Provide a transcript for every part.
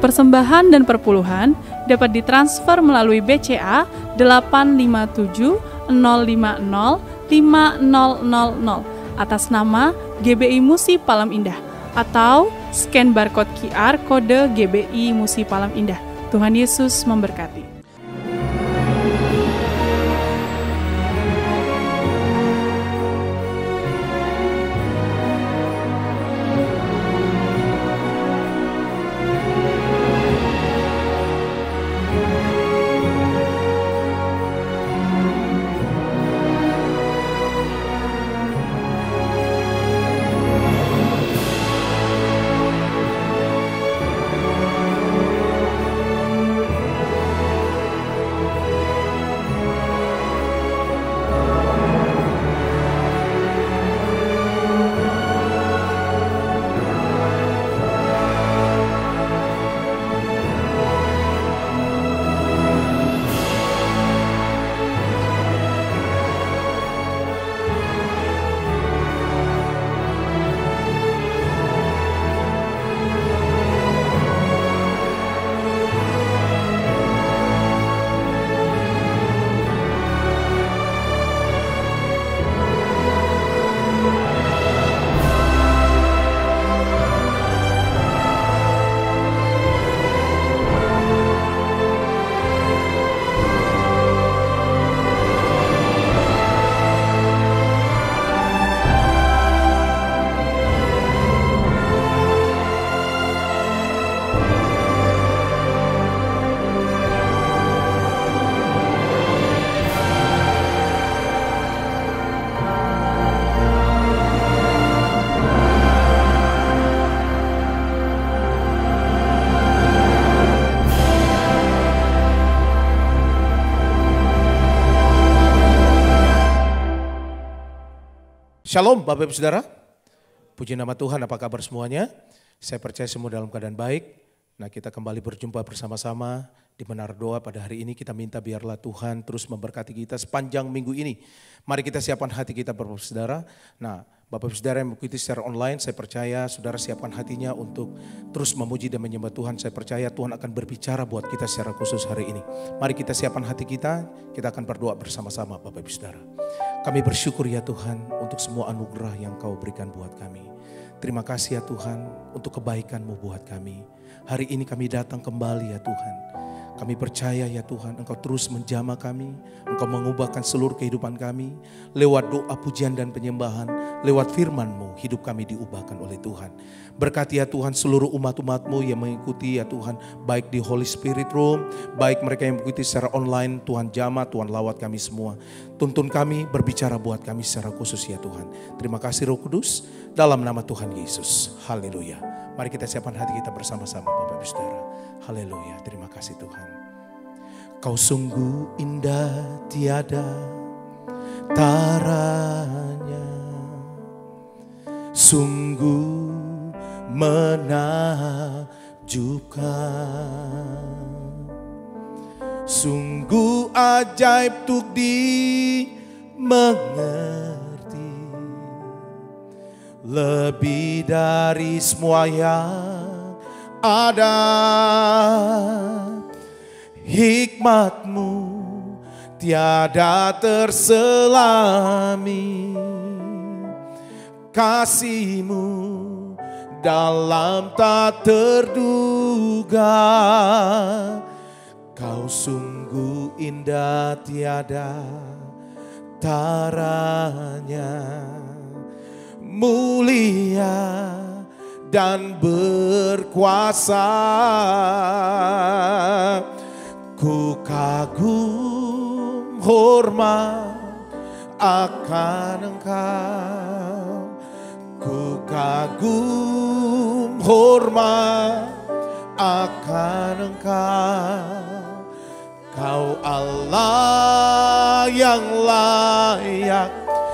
Persembahan dan perpuluhan dapat ditransfer melalui BCA 857 050 5000 atas nama GBI Musi Palam Indah atau scan barcode QR kode GBI Musi Palam Indah. Tuhan Yesus memberkati. Shalom Bapak Ibu Saudara, puji nama Tuhan, apa kabar semuanya? Saya percaya semua dalam keadaan baik. Nah, kita kembali berjumpa bersama-sama di Menara Doa pada hari ini. Kita minta biarlah Tuhan terus memberkati kita sepanjang minggu ini. Mari kita siapkan hati kita Bapak Ibu Saudara. Nah, Bapak Ibu Saudara yang mengikuti secara online, saya percaya saudara siapkan hatinya untuk terus memuji dan menyembah Tuhan. Saya percaya Tuhan akan berbicara buat kita secara khusus hari ini. Mari kita siapkan hati kita akan berdoa bersama-sama Bapak Ibu Saudara. Kami bersyukur ya Tuhan untuk semua anugerah yang Kau berikan buat kami. Terima kasih ya Tuhan untuk kebaikan-Mu buat kami. Hari ini kami datang kembali ya Tuhan. Kami percaya ya Tuhan Engkau terus menjamah kami. Engkau mengubahkan seluruh kehidupan kami. Lewat doa pujian dan penyembahan. Lewat firman-Mu hidup kami diubahkan oleh Tuhan. Berkati ya Tuhan seluruh umat-umat-Mu yang mengikuti ya Tuhan. Baik di Holy Spirit Room. Baik mereka yang mengikuti secara online. Tuhan jamah, Tuhan lawat kami semua. Tuntun kami, berbicara buat kami secara khusus ya Tuhan. Terima kasih Roh Kudus. Dalam nama Tuhan Yesus. Haleluya. Mari kita siapkan hati kita bersama-sama Bapak Ibu Saudara. Haleluya, terima kasih Tuhan. Kau sungguh indah tiada taranya, sungguh menakjubkan, sungguh ajaib untuk dimengerti, lebih dari semua yang ada. Hikmat-Mu tiada terselami, kasih-Mu dalam tak terduga. Kau sungguh indah tiada taranya, mulia dan berkuasa. Ku kagum hormat akan Engkau, ku kagum hormat akan Engkau. Kau Allah yang layak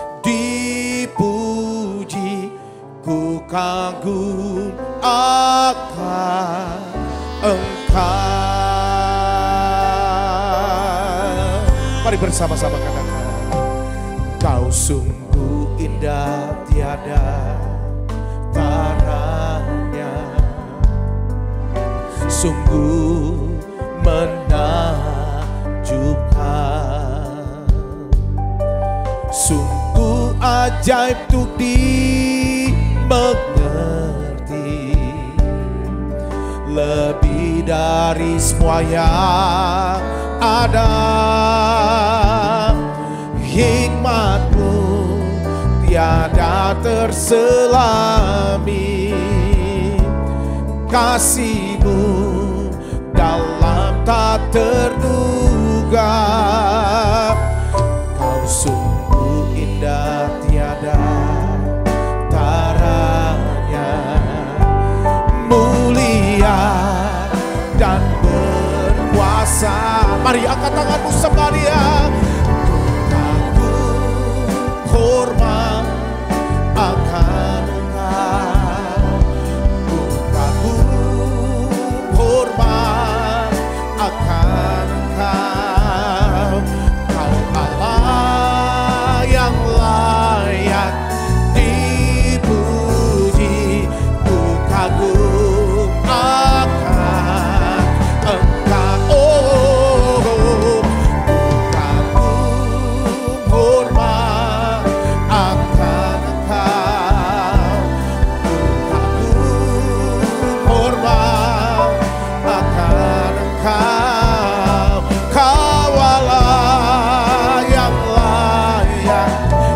dipuji, ku kagum akan Engkau. Mari bersama-sama katakan, Kau sungguh indah tiada taranya, sungguh menakjubkan, sungguh ajaib untuk dimengerti, lebih dari semua yang ada. Hikmat-Mu tiada terselami, kasih-Mu dalam tak terduga. Kau sungguh indah tiada taranya, mulia dan berkuasa. Mari angkat tanganmu sembaria. Hormat akan Engkau, ku kagum hormat akan Engkau. Kau Allah yang layak dipuji, ku kagum akan Engkau. Oh, ku kagum hormat akan Engkau, ku kagum hormat akan Engkau. Kau Allah yang layak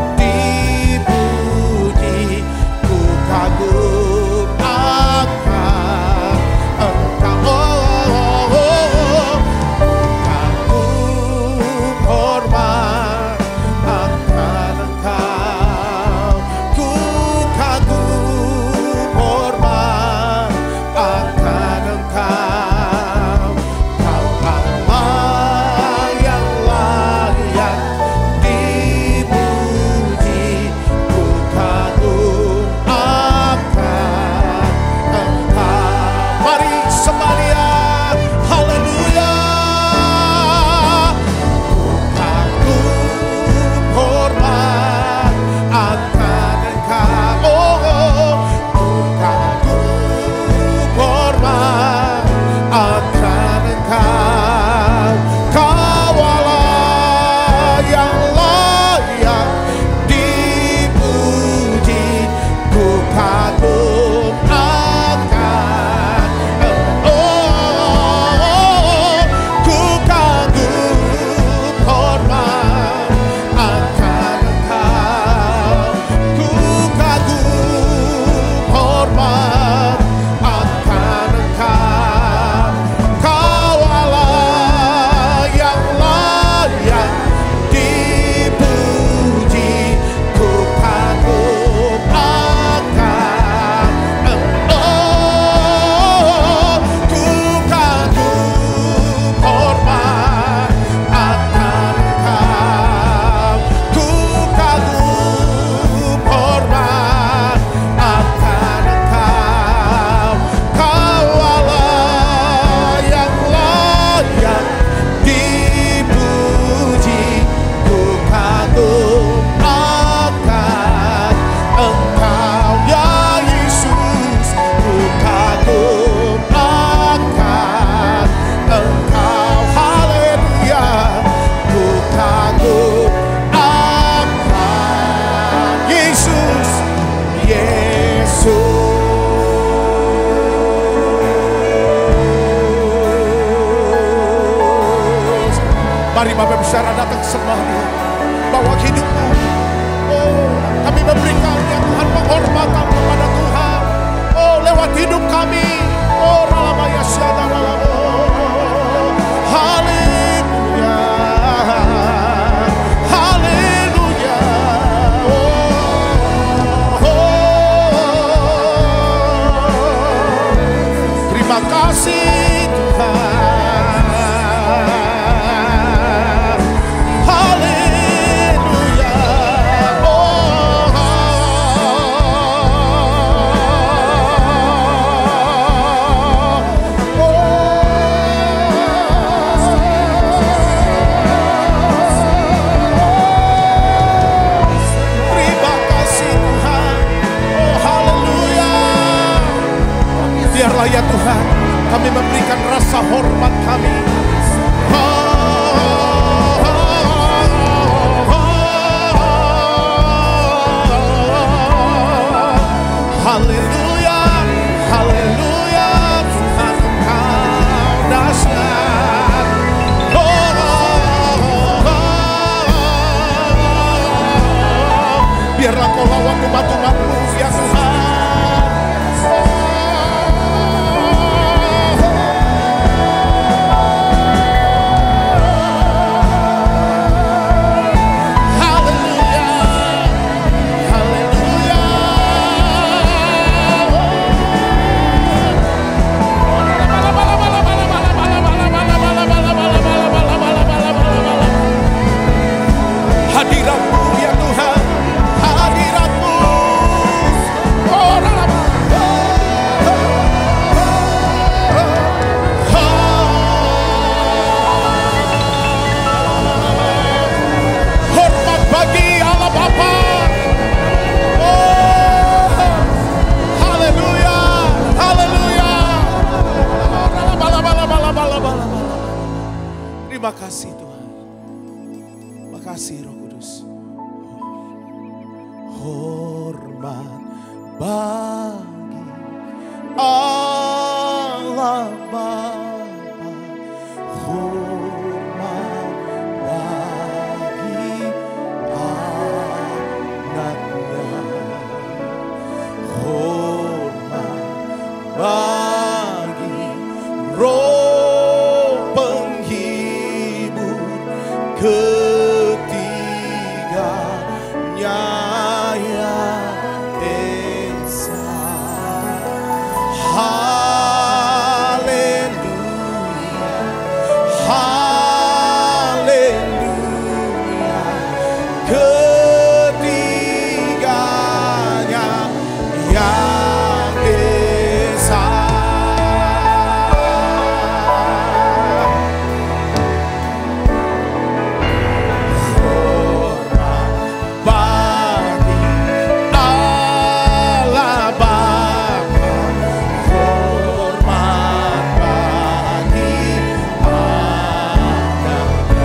dipuji, ku kagum akan Engkau. Oh, kagum hormat akan Engkau, ku kagum hormat akan Engkau. Kau Allah yang layak dipuji, ku kagum akan Engkau. Mari sembalia, haleluya. Kagum hormat akan Engkau, oh, ku kagum hormat akan Engkau. Kau Allah yang layak dipuji, ku kagum akan ku kagum hormat akan Engkau, ku kagum hormat akan Engkau. Kau Allah yang layak dipuji, ku kagum akan ku kagum hormat akan Engkau, ku kagum hormat akan Engkau. Kau Allah yang layak dipuji, ku kagum akan Engkau. Ya Yesus, ku kagum akan Engkau. Haleluya, ku kagum akan Yesus, Yesus. Mari Bapak bicara, datang sembah Dia, bawa hidupmu. Oh, kami memberikan ya Tuhan penghormatan kepada Tuhan. Oh, lewat hidup kami. Oh, ralamaya syada walamo. Haleluya, haleluya. Terima kasih Tuhan. Haleluya. Terima kasih Tuhan. Oh, haleluya. Biarlah ya Tuhan, Kami memberikan rasa hormat kami. Haleluya, haleluya, Tuhan Engkau dahsyat. Biarlah Kau lawan umat-umat-Mu ya Tuhan. Hadirat-Mu ya Tuhan, hadirat-Mu. Hormat bagi Allah Bapa. Haleluya, haleluya. Terima kasih Tuhan. Terima kasih Roh Kudus. Hormat bagi Allah Bapa, hormat bagi anaknya, hormat bagi Roh penghibur ketiganya yang esa. Haleluya, haleluya, ketiganya yang esa. Bagi Allah Bapa, hormat bagi anaknya,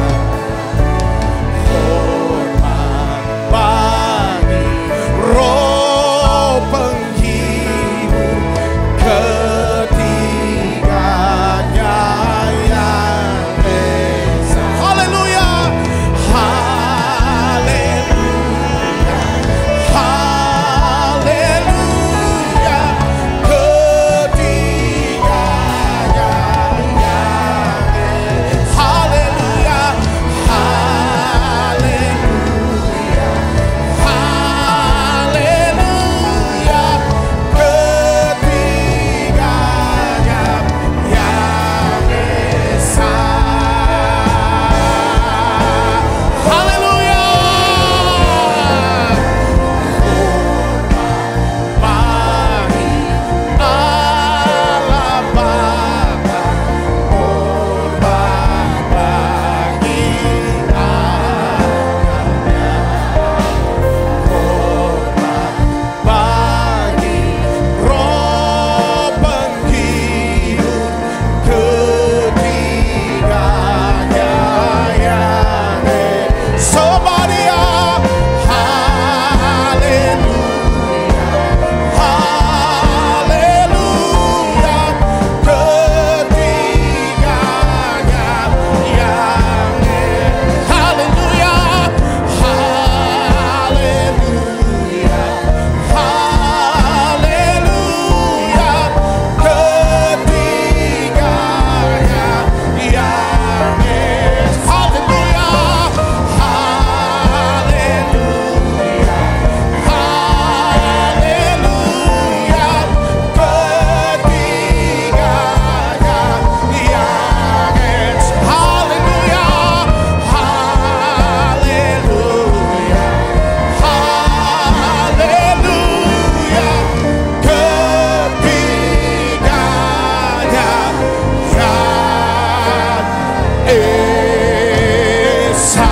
hormat bagi Roh penghibur ketiganya yang esa. Haleluya, haleluya, haleluya, ketiganya yang esa. Haleluya, haleluya, haleluya, ketiganya yang esa. Haleluya. Bagi Allah Bapa, hormat bagi anaknya, hormat bagi Roh penghibur ketiganya yang sebadia. Haleluya, haleluya, ketiganya yang haleluya, haleluya, haleluya, ketiganya yang haleluya, haleluya, haleluya, ketiganya yang haleluya, haleluya, haleluya, ketiganya yang esa.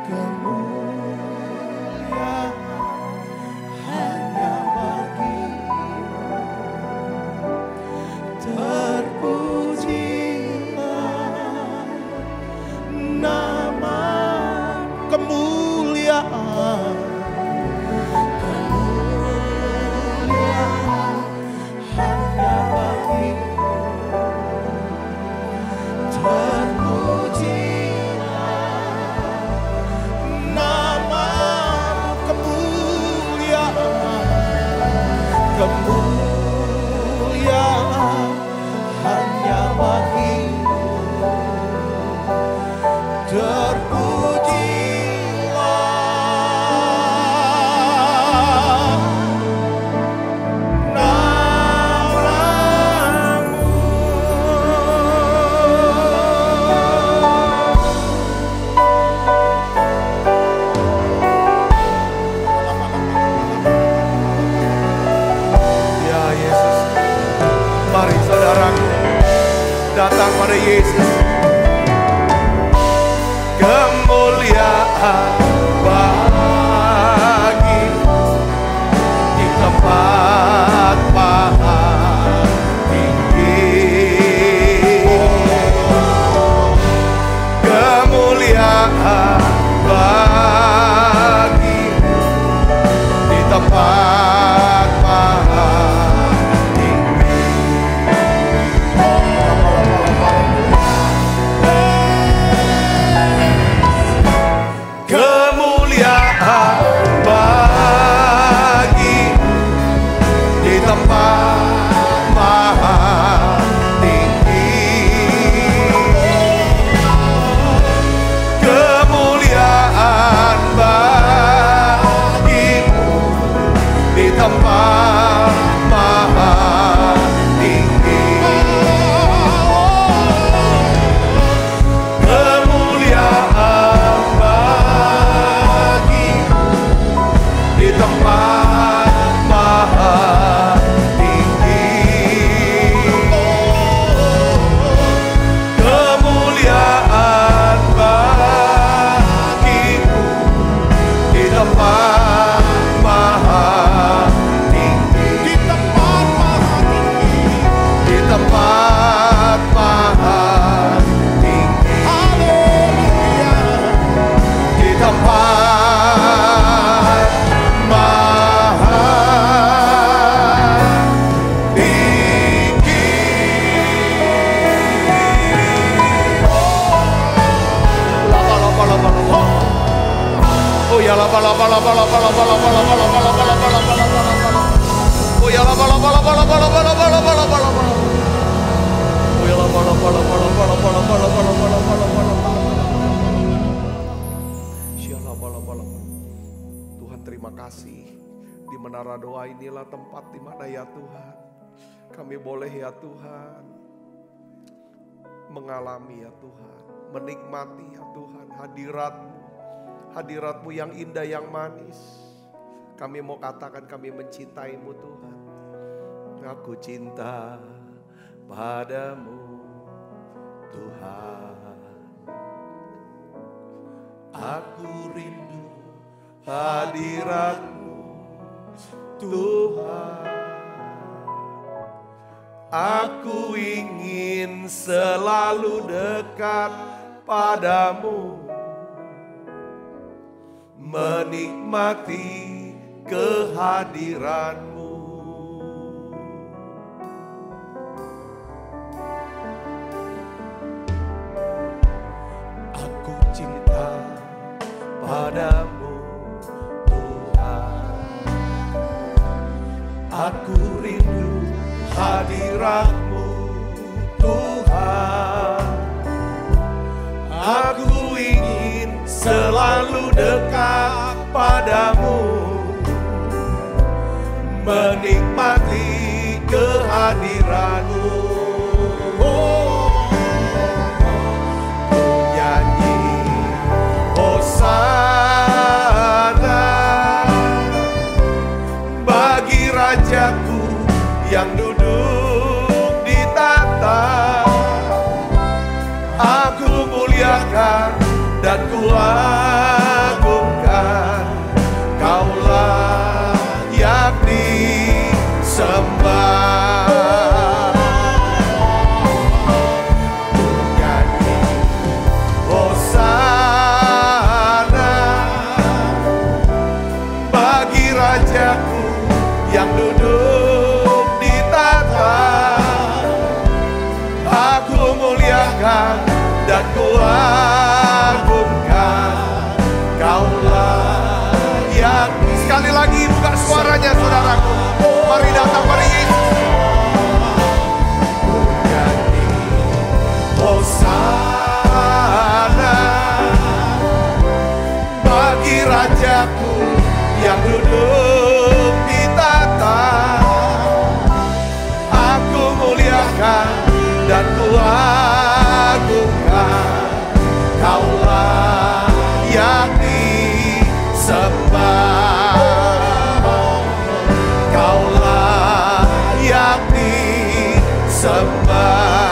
Datang pada Yesus, kemuliaan bagi di tempat paha tinggi, kemuliaan bagi di tempat paha tinggi. Tuhan, terima kasih. Di menara doa inilah tempat di mana ya Tuhan, kami boleh ya Tuhan mengalami ya Tuhan, menikmati ya Tuhan hadirat-Mu, hadirat-Mu yang indah, yang manis. Kami mau katakan kami mencintai-Mu Tuhan. Aku cinta padamu Tuhan, aku rindu hadirat-Mu Tuhan, aku ingin selalu dekat padamu, menikmati kehadiran-Mu. Aku cinta padamu Tuhan, aku rindu hadirat-Mu Tuhan, aku ingin selalu dekat padamu, menikmati kehadiran-Mu. Nyanyi Hosana bagi Rajaku yang duduk di tahta. Aku muliakan dan kuat datang pada Yesus. Hosana bagi Rajaku yang duduk di tahta. Aku muliakan dan kuagungkan, Kaulah yang disembah, Kaulah yang disembah.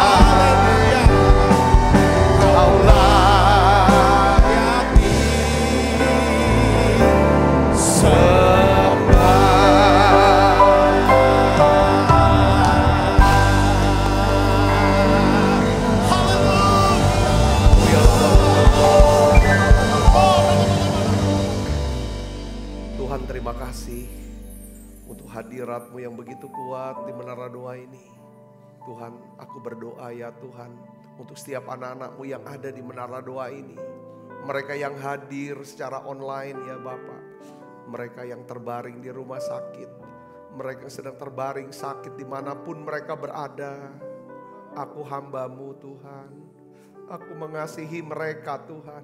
Terima kasih untuk hadirat-Mu yang begitu kuat di menara doa ini. Tuhan, aku berdoa ya Tuhan, untuk setiap anak-anak-Mu yang ada di menara doa ini. Mereka yang hadir secara online ya Bapak. Mereka yang terbaring di rumah sakit. Mereka yang sedang terbaring sakit dimanapun mereka berada. Aku hamba-Mu Tuhan. Aku mengasihi mereka Tuhan.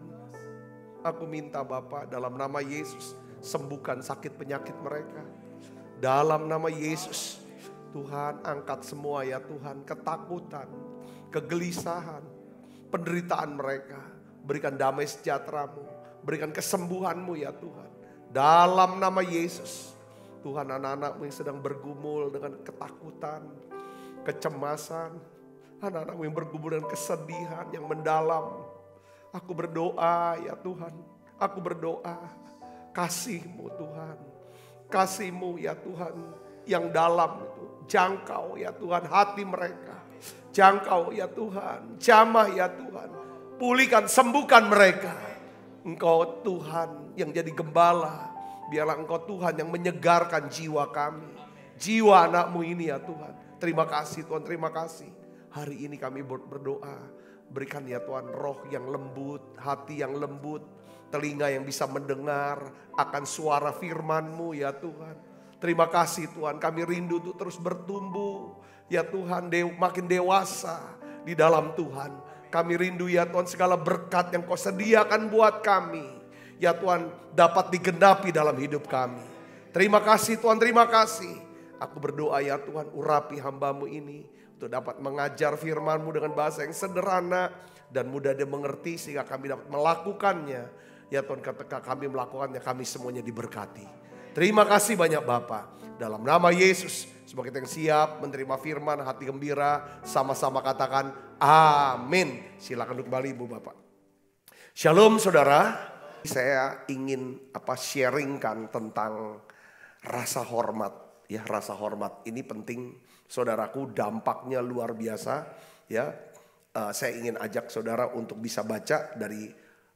Aku minta Bapak dalam nama Yesus, sembuhkan sakit penyakit mereka. Dalam nama Yesus, Tuhan angkat semua ya Tuhan, ketakutan, kegelisahan, penderitaan mereka. Berikan damai sejahtera-Mu, berikan kesembuhan-Mu ya Tuhan. Dalam nama Yesus, Tuhan, anak-anak-Mu yang sedang bergumul dengan ketakutan, kecemasan, anak-anak-Mu yang bergumul dengan kesedihan yang mendalam. Aku berdoa ya Tuhan, aku berdoa. Kasih-Mu Tuhan, kasih-Mu ya Tuhan yang dalam itu. Jangkau ya Tuhan hati mereka. Jangkau ya Tuhan, jamah ya Tuhan. Pulihkan, sembuhkan mereka. Engkau Tuhan yang jadi gembala. Biarlah Engkau Tuhan yang menyegarkan jiwa kami. Jiwa anak-Mu ini ya Tuhan. Terima kasih Tuhan, terima kasih. Hari ini kami berdoa. Berikan ya Tuhan roh yang lembut, hati yang lembut. Telinga yang bisa mendengar akan suara firman-Mu ya Tuhan. Terima kasih Tuhan, kami rindu untuk terus bertumbuh. Ya Tuhan, makin dewasa di dalam Tuhan. Kami rindu ya Tuhan segala berkat yang Kau sediakan buat kami. Ya Tuhan dapat digenapi dalam hidup kami. Terima kasih Tuhan, terima kasih. Aku berdoa ya Tuhan, urapi hamba-Mu ini. Untuk dapat mengajar firman-Mu dengan bahasa yang sederhana dan mudah dimengerti sehingga kami dapat melakukannya. Ya Tuhan, ketika kami melakukannya, kami semuanya diberkati. Terima kasih banyak Bapa. Dalam nama Yesus, sebagai yang siap menerima firman, hati gembira, sama-sama katakan amin. Silakan duduk kembali Ibu Bapak. Shalom saudara. Saya ingin sharingkan tentang rasa hormat. Ya, rasa hormat ini penting saudaraku, dampaknya luar biasa. Ya, saya ingin ajak saudara untuk bisa baca dari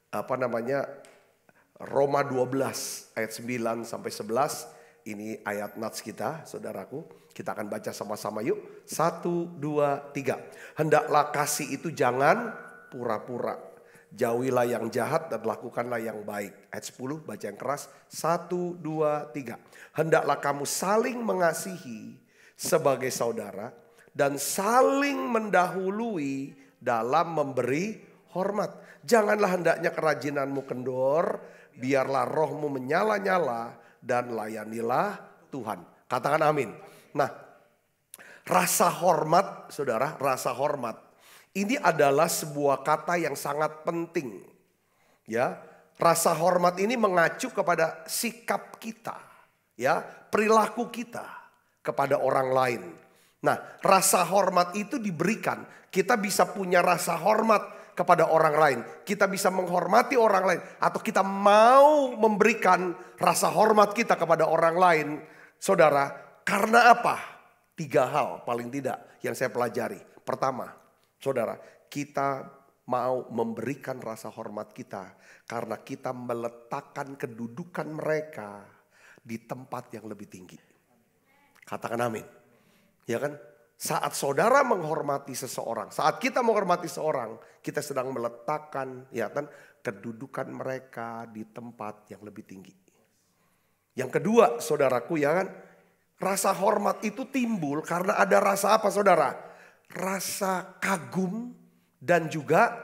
Roma 12 ayat 9 sampai 11. Ini ayat nats kita saudaraku. Kita akan baca sama-sama yuk. 1, 2, 3. Hendaklah kasih itu jangan pura-pura. Jauhilah yang jahat dan lakukanlah yang baik. Ayat 10 baca yang keras. 1, 2, 3. Hendaklah kamu saling mengasihi sebagai saudara. Dan saling mendahului dalam memberi hormat. Janganlah hendaknya kerajinanmu kendor, biarlah rohmu menyala-nyala dan layanilah Tuhan. Katakan amin. Nah, rasa hormat, saudara, rasa hormat. Ini adalah sebuah kata yang sangat penting. Ya, rasa hormat ini mengacu kepada sikap kita, ya, perilaku kita kepada orang lain. Nah, rasa hormat itu diberikan. Kita bisa punya rasa hormat kepada orang lain. Kita bisa menghormati orang lain. Atau kita mau memberikan rasa hormat kita kepada orang lain. Saudara, karena apa? 3 hal paling tidak yang saya pelajari. Pertama, saudara, kita mau memberikan rasa hormat kita. Karena kita meletakkan kedudukan mereka di tempat yang lebih tinggi. Katakan amin. Ya kan? Saat saudara menghormati seseorang, saat kita menghormati seorang, kita sedang meletakkan ya kan kedudukan mereka di tempat yang lebih tinggi. Yang kedua, saudaraku ya kan, Rasa hormat itu timbul karena ada rasa apa saudara? Rasa kagum dan juga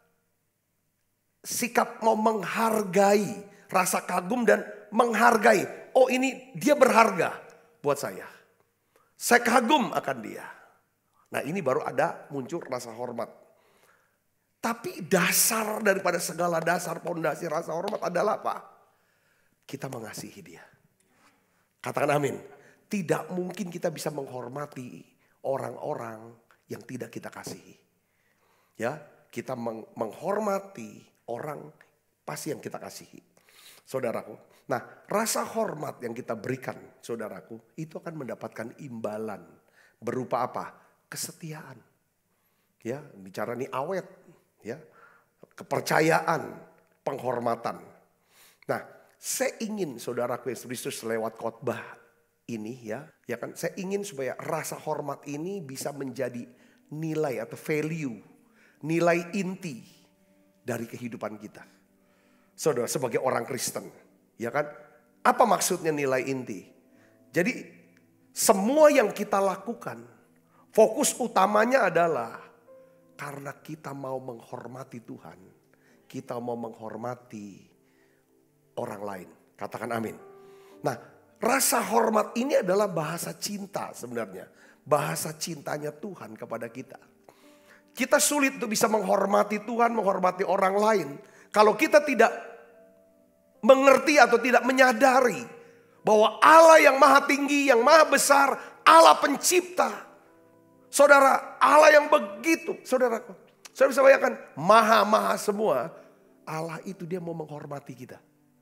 sikap mau menghargai. Rasa kagum dan menghargai. Oh, ini dia berharga buat saya. Saya kagum akan dia. Nah, ini baru ada muncul rasa hormat. Tapi dasar daripada segala dasar pondasi rasa hormat adalah apa? Kita mengasihi dia. Katakan amin. Tidak mungkin kita bisa menghormati orang-orang yang tidak kita kasihi. Ya, kita menghormati orang pasti yang kita kasihi. Saudaraku. Nah, rasa hormat yang kita berikan, saudaraku, itu akan mendapatkan imbalan berupa apa? Kesetiaan. Ya, bicara ini awet, ya. Kepercayaan, penghormatan. Nah, saya ingin saudaraku Yesus Kristus lewat khotbah ini ya kan, saya ingin supaya rasa hormat ini bisa menjadi nilai atau value, nilai inti dari kehidupan kita. Saudara, sebagai orang Kristen, ya kan? Apa maksudnya nilai inti? Jadi semua yang kita lakukan, fokus utamanya adalah karena kita mau menghormati Tuhan, kita mau menghormati orang lain. Katakan amin. Nah, rasa hormat ini adalah bahasa cinta sebenarnya. Bahasa cintanya Tuhan kepada kita. Kita sulit untuk bisa menghormati Tuhan, menghormati orang lain kalau kita tidak mengerti atau tidak menyadari bahwa Allah yang maha tinggi, yang maha besar, Allah pencipta. Saudara, Allah yang begitu, saudara bisa bayangkan, maha semua. Allah itu dia mau menghormati kita.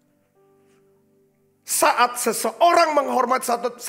Saat seseorang menghormati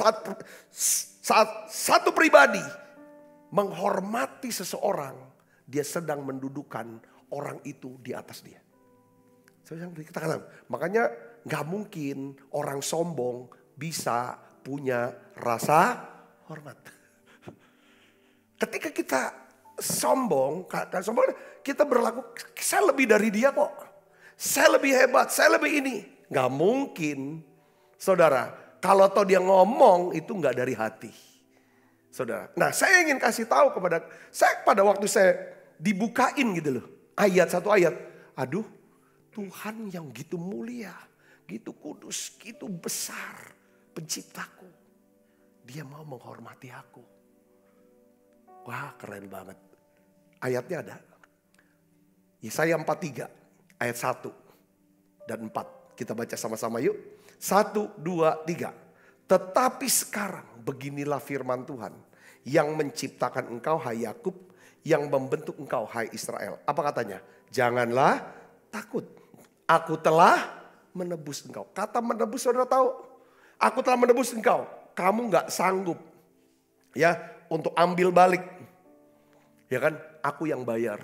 satu pribadi menghormati seseorang, dia sedang mendudukan orang itu di atas dia. Kita katakan, makanya gak mungkin orang sombong bisa punya rasa hormat. Ketika kita sombong, kita berlaku, saya lebih dari dia kok. Saya lebih hebat, saya lebih ini. Gak mungkin, saudara. Kalau toh dia ngomong itu gak dari hati. Saudara, nah saya ingin kasih tahu pada waktu saya dibukain gitu loh. Satu ayat. Aduh, Tuhan yang gitu mulia, gitu kudus, gitu besar, penciptaku. Dia mau menghormati aku. Wah, keren banget. Ayatnya ada. Yesaya 43 ayat 1 dan 4. Kita baca sama-sama yuk. 1, 2, 3. Tetapi sekarang beginilah firman Tuhan yang menciptakan engkau hai Yakub, yang membentuk engkau hai Israel. Apa katanya? Janganlah takut. Aku telah menebus engkau. Kata menebus saudara tahu? Aku telah menebus engkau. Kamu gak sanggup ya untuk ambil balik. Ya kan? Aku yang bayar.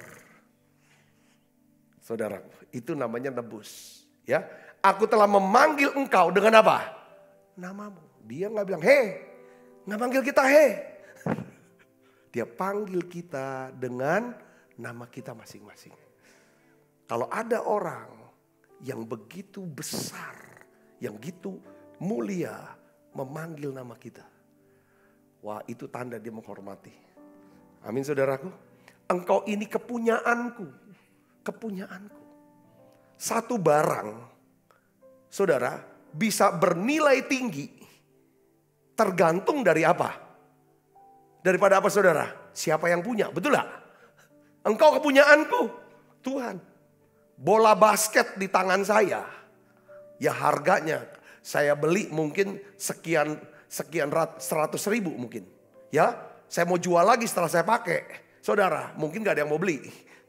Saudara, itu namanya nebus. Ya, aku telah memanggil engkau dengan apa? Namamu. Dia gak bilang hei. Gak panggil kita hei. Dia panggil kita dengan nama kita masing-masing. Kalau ada orang yang begitu besar, yang begitu mulia memanggil nama kita. Wah, itu tanda dia menghormati. Amin saudaraku. Engkau ini kepunyaanku. Kepunyaanku. Satu barang, saudara, bisa bernilai tinggi. Tergantung dari apa? Daripada apa saudara? Siapa yang punya, betul gak? Engkau kepunyaanku, Tuhan. Bola basket di tangan saya, ya harganya saya beli mungkin sekian 100.000 mungkin. Ya, saya mau jual lagi setelah saya pakai. Saudara, mungkin gak ada yang mau beli.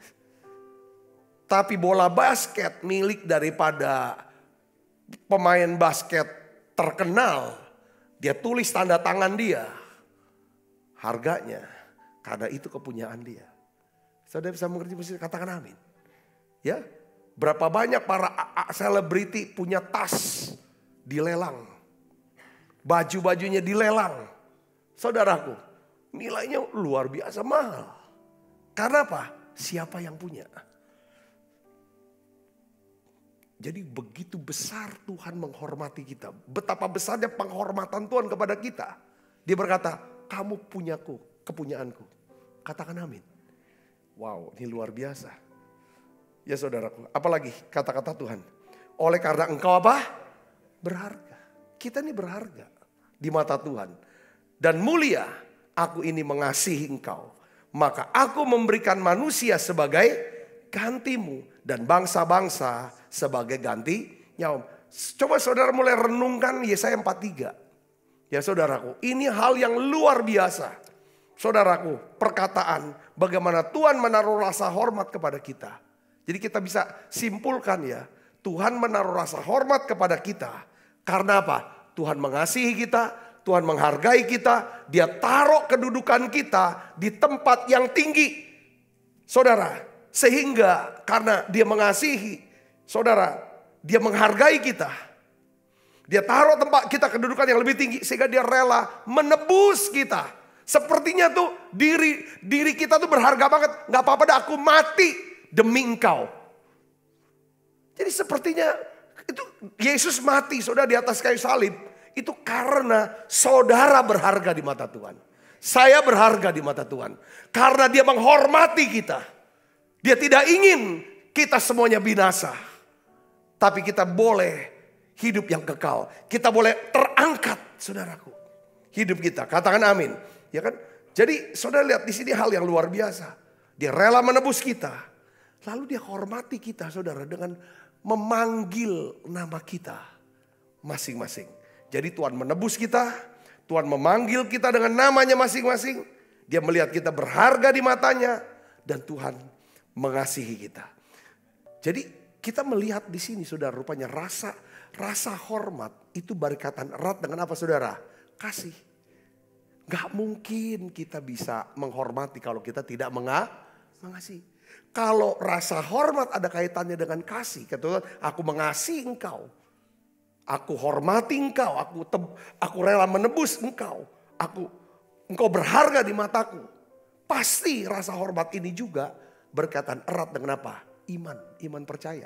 Tapi bola basket milik daripada pemain basket terkenal, dia tulis tanda tangan dia. Harganya, karena itu kepunyaan dia. Saudara bisa mengerti, katakan amin. Ya, berapa banyak para selebriti punya tas dilelang. Baju-bajunya dilelang. Saudaraku, nilainya luar biasa mahal. Karena apa? Siapa yang punya? Jadi begitu besar Tuhan menghormati kita. Betapa besarnya penghormatan Tuhan kepada kita. Dia berkata, kamu punyaku, kepunyaanku. Katakan amin. Wow, ini luar biasa. Ya saudaraku, apalagi kata-kata Tuhan. Oleh karena engkau apa? Berharga. Kita ini berharga di mata Tuhan. Dan mulia, aku ini mengasihi engkau. Maka aku memberikan manusia sebagai gantimu. Dan bangsa-bangsa sebagai gantinya. Coba saudara mulai renungkan Yesaya 43. Ya saudaraku, ini hal yang luar biasa. Saudaraku, perkataan bagaimana Tuhan menaruh rasa hormat kepada kita. Jadi kita bisa simpulkan ya, Tuhan menaruh rasa hormat kepada kita. Karena apa? Tuhan mengasihi kita, Tuhan menghargai kita. Dia taruh kedudukan kita di tempat yang tinggi. Saudara, sehingga karena dia mengasihi, saudara, dia menghargai kita. Dia taruh tempat kita kedudukan yang lebih tinggi sehingga dia rela menebus kita. Sepertinya tuh diri kita tuh berharga banget. Gak apa-apa dah aku mati demi engkau. Jadi sepertinya itu Yesus mati saudara di atas kayu salib. Itu karena saudara berharga di mata Tuhan. Saya berharga di mata Tuhan. Karena dia menghormati kita. Dia tidak ingin kita semuanya binasa. Tapi kita boleh hidup yang kekal. Kita boleh terangkat, saudaraku. Hidup kita, katakan amin. Ya kan? Jadi saudara lihat di sini hal yang luar biasa. Dia rela menebus kita. Lalu dia hormati kita, saudara, dengan memanggil nama kita masing-masing. Jadi Tuhan menebus kita, Tuhan memanggil kita dengan namanya masing-masing. Dia melihat kita berharga di matanya dan Tuhan mengasihi kita. Jadi kita melihat di sini, saudara, rupanya rasa hormat itu berkaitan erat dengan apa, saudara? Kasih. Gak mungkin kita bisa menghormati kalau kita tidak mengasihi. Kalau rasa hormat ada kaitannya dengan kasih, kata Tuhan, aku mengasihi engkau, aku hormati engkau, aku rela menebus engkau, engkau berharga di mataku. Pasti rasa hormat ini juga berkaitan erat dengan apa? Iman percaya.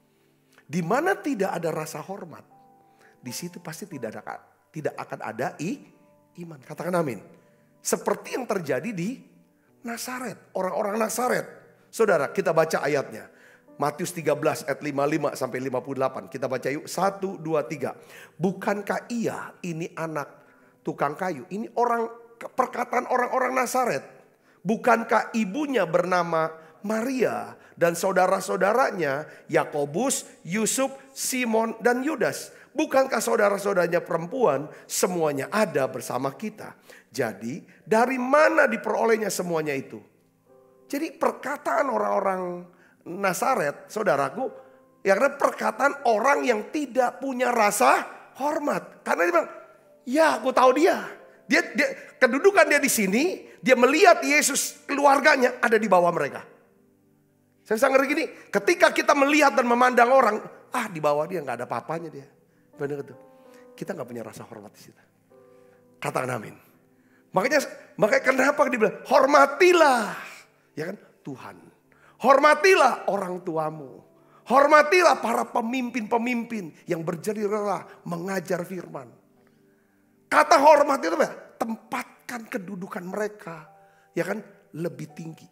Di mana tidak ada rasa hormat, di situ pasti tidak akan ada iman. Katakan amin. Seperti yang terjadi di Nazaret, orang-orang Nazaret. Saudara, kita baca ayatnya. Matius 13 ayat 55 sampai 58. Kita baca yuk, 1, 2, 3. Bukankah ia ini anak tukang kayu? Ini perkataan orang-orang Nazaret. Bukankah ibunya bernama Maria dan saudara-saudaranya Yakobus, Yusuf, Simon dan Yudas? Bukankah saudara-saudaranya perempuan semuanya ada bersama kita? Jadi dari mana diperolehnya semuanya itu? Jadi perkataan orang-orang Nazaret, saudaraku, ya karena perkataan orang yang tidak punya rasa hormat. Karena dia bilang, ya aku tahu dia. Dia kedudukan dia di sini, dia melihat Yesus keluarganya ada di bawah mereka. Saya sangat gini, ketika kita melihat dan memandang orang, di bawah dia nggak ada apa-apanya dia. Benar itu. Kita nggak punya rasa hormat di situ. Katakan amin. Makanya kenapa dia bilang hormatilah, ya kan, Tuhan. Hormatilah orang tuamu. Hormatilah para pemimpin-pemimpin yang berjerih rela mengajar firman. Kata hormat itu apa? Tempatkan kedudukan mereka, ya kan, lebih tinggi.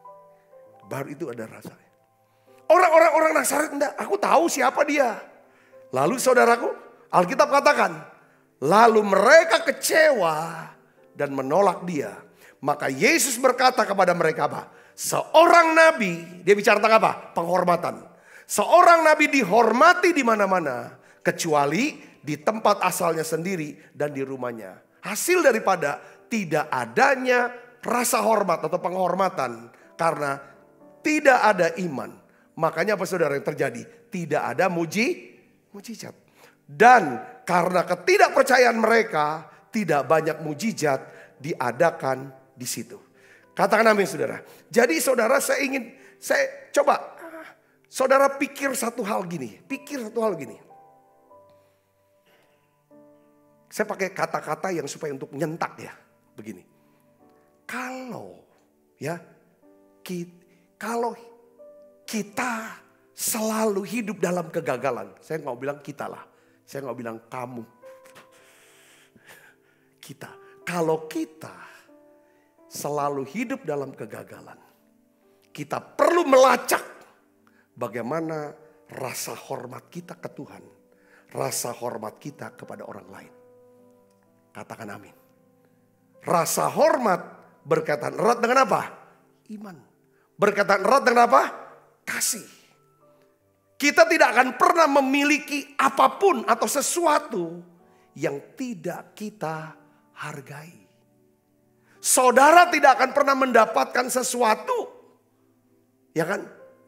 Baru itu ada rasanya. Orang Nazaret enggak, aku tahu siapa dia. Lalu saudaraku, Alkitab katakan, lalu mereka kecewa dan menolak dia. Maka Yesus berkata kepada mereka apa? Seorang nabi, dia bicara tentang apa? Penghormatan. Seorang nabi dihormati di mana-mana, kecuali di tempat asalnya sendiri dan di rumahnya. Hasil daripada tidak adanya rasa hormat atau penghormatan karena tidak ada iman. Makanya apa saudara yang terjadi? Tidak ada mujizat. Dan karena ketidakpercayaan mereka, tidak banyak mujizat diadakan di situ. Katakan amin saudara. Jadi saudara saya coba saudara pikir satu hal gini. Saya pakai kata-kata yang supaya untuk nyentak ya. Begini. Kalau kita selalu hidup dalam kegagalan. Saya nggak bilang kita lah. Saya nggak bilang kamu. Kita. Kalau kita selalu hidup dalam kegagalan, kita perlu melacak bagaimana rasa hormat kita ke Tuhan. Rasa hormat kita kepada orang lain. Katakan amin. Rasa hormat berkaitan erat dengan apa? Iman. Berkaitan erat dengan apa? Kasih. Kita tidak akan pernah memiliki apapun atau sesuatu yang tidak kita hargai. Saudara tidak akan pernah mendapatkan sesuatu, ya kan?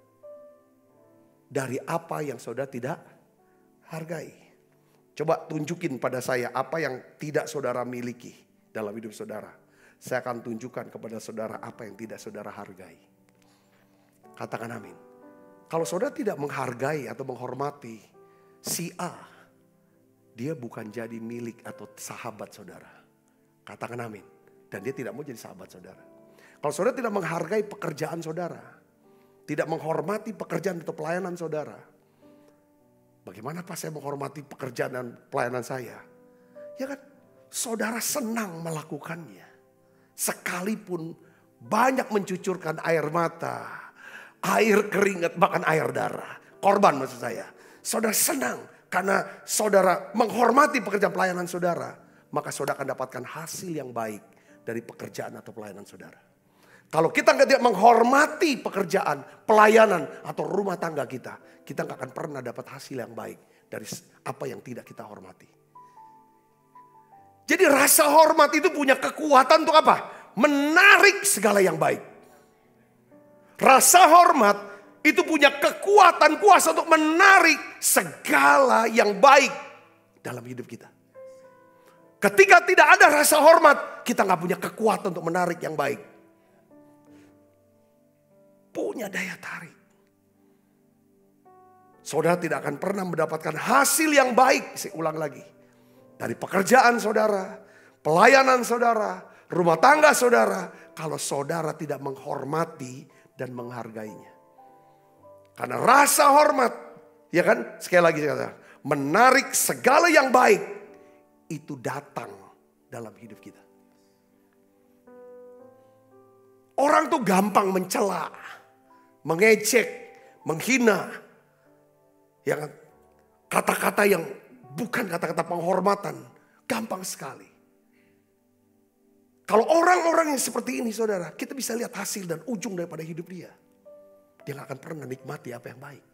Dari apa yang saudara tidak hargai. Coba tunjukin pada saya apa yang tidak saudara miliki dalam hidup saudara. Saya akan tunjukkan kepada saudara apa yang tidak saudara hargai. Katakan amin. Kalau saudara tidak menghargai atau menghormati si A, dia bukan jadi milik atau sahabat saudara. Katakan amin. Dan dia tidak mau jadi sahabat saudara. Kalau saudara tidak menghargai pekerjaan saudara, tidak menghormati pekerjaan atau pelayanan saudara, bagaimana Pak saya menghormati pekerjaan dan pelayanan saya? Ya kan, saudara senang melakukannya. Sekalipun banyak mencucurkan air mata, air keringat, bahkan air darah. Korban maksud saya. Saudara senang karena saudara menghormati pekerjaan pelayanan saudara. Maka saudara akan dapatkan hasil yang baik dari pekerjaan atau pelayanan saudara. Kalau kita tidak menghormati pekerjaan, pelayanan atau rumah tangga kita nggak akan pernah dapat hasil yang baik dari apa yang tidak kita hormati. Jadi rasa hormat itu punya kekuatan untuk apa? Menarik segala yang baik. Rasa hormat itu punya kekuatan kuasa untuk menarik segala yang baik dalam hidup kita. Ketika tidak ada rasa hormat, kita nggak punya kekuatan untuk menarik yang baik. Punya daya tarik. Saudara tidak akan pernah mendapatkan hasil yang baik. Saya ulang lagi. Dari pekerjaan saudara, pelayanan saudara, rumah tangga saudara, kalau saudara tidak menghormati dan menghargainya. Karena rasa hormat, ya kan? Sekali lagi saya katakan, menarik segala yang baik itu datang dalam hidup kita. Orang tuh gampang mencela, mengejek, menghina. Ya kan? Kata-kata yang bukan kata-kata penghormatan, gampang sekali. Kalau orang-orang yang seperti ini saudara, kita bisa lihat hasil dan ujung daripada hidup dia. Dia gak akan pernah nikmati apa yang baik.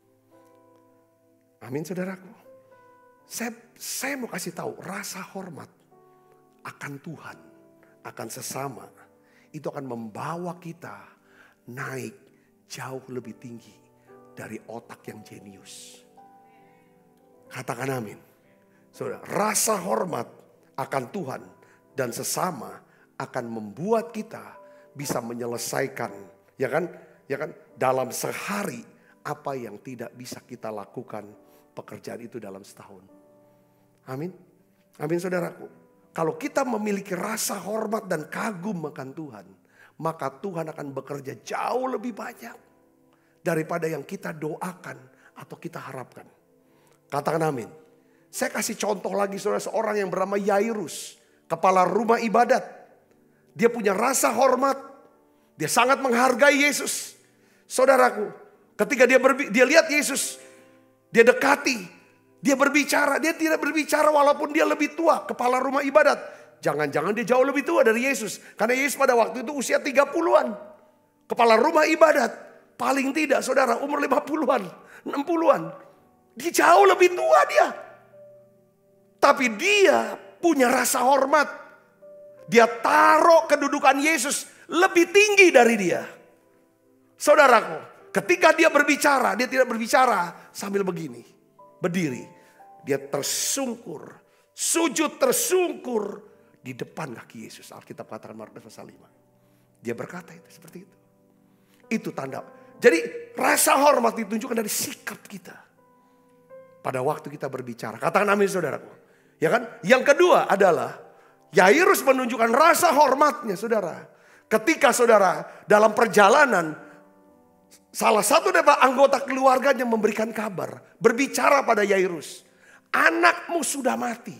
Amin saudaraku. Saya mau kasih tahu, rasa hormat akan Tuhan, akan sesama, itu akan membawa kita naik jauh lebih tinggi dari otak yang jenius. Katakan amin. Saudara, rasa hormat akan Tuhan dan sesama akan membuat kita bisa menyelesaikan, ya kan, dalam sehari apa yang tidak bisa kita lakukan pekerjaan itu dalam setahun. Amin. Amin saudaraku. Kalau kita memiliki rasa hormat dan kagum akan Tuhan, maka Tuhan akan bekerja jauh lebih banyak daripada yang kita doakan atau kita harapkan. Katakan amin. Saya kasih contoh lagi saudara, seorang yang bernama Yairus, kepala rumah ibadat. Dia punya rasa hormat. Dia sangat menghargai Yesus. Saudaraku, ketika dia lihat Yesus, dia dekati. Dia berbicara, dia tidak berbicara walaupun dia lebih tua, kepala rumah ibadat. Jangan-jangan dia jauh lebih tua dari Yesus. Karena Yesus pada waktu itu usia 30-an. Kepala rumah ibadat, paling tidak saudara umur 50-an, 60-an. Dia jauh lebih tua dia. Tapi dia punya rasa hormat. Dia taruh kedudukan Yesus lebih tinggi dari dia. Saudaraku, ketika dia berbicara, dia tidak berbicara sambil begini. Berdiri. Dia tersungkur, sujud tersungkur di depan kaki Yesus. Alkitab katakan Markus pasal 5. Dia berkata itu seperti itu. Itu tanda. Jadi rasa hormat ditunjukkan dari sikap kita. Pada waktu kita berbicara. Katakan amin saudaraku. Ya kan? Yang kedua adalah Yairus menunjukkan rasa hormatnya saudara. Ketika saudara dalam perjalanan salah satu dari anggota keluarganya memberikan kabar, berbicara pada Yairus, anakmu sudah mati.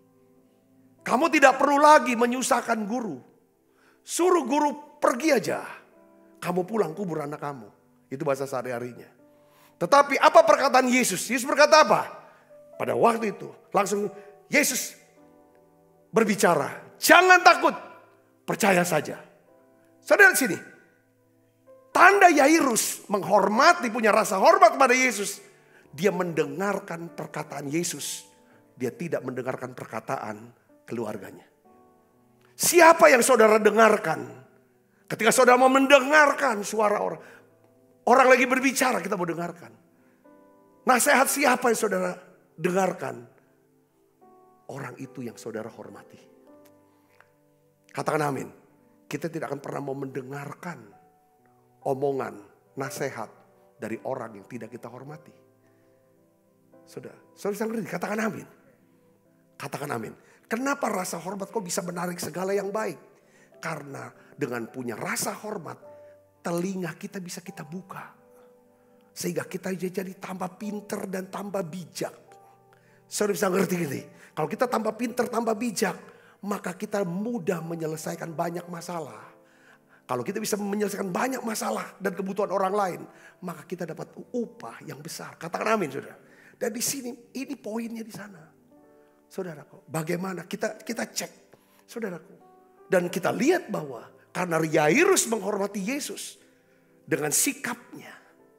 Kamu tidak perlu lagi menyusahkan guru. Suruh guru pergi aja. Kamu pulang kubur anak kamu. Itu bahasa sehari-harinya. Tetapi apa perkataan Yesus? Yesus berkata apa? Pada waktu itu langsung Yesus berbicara. Jangan takut, percaya saja. Saudara di sini. Tanda Yairus menghormati, punya rasa hormat pada Yesus. Dia mendengarkan perkataan Yesus. Dia tidak mendengarkan perkataan keluarganya. Siapa yang saudara dengarkan? Ketika saudara mau mendengarkan suara orang. Orang lagi berbicara, kita mau dengarkan. Nasihat siapa yang saudara dengarkan? Orang itu yang saudara hormati. Katakan amin. Kita tidak akan pernah mau mendengarkan omongan, nasihat dari orang yang tidak kita hormati. Saudara ngerti? Katakan amin. Katakan amin. Kenapa rasa hormat kok bisa menarik segala yang baik? Karena dengan punya rasa hormat, telinga kita bisa kita buka. Sehingga kita jadi tambah pinter dan tambah bijak. Saudara bisa ngerti gini? Kalau kita tambah pinter, tambah bijak, maka kita mudah menyelesaikan banyak masalah. Kalau kita bisa menyelesaikan banyak masalah dan kebutuhan orang lain, maka kita dapat upah yang besar. Katakan amin, saudara. Dan di sini, ini poinnya di sana. Saudaraku, bagaimana kita cek, saudaraku. Dan kita lihat bahwa karena Yairus menghormati Yesus dengan sikapnya.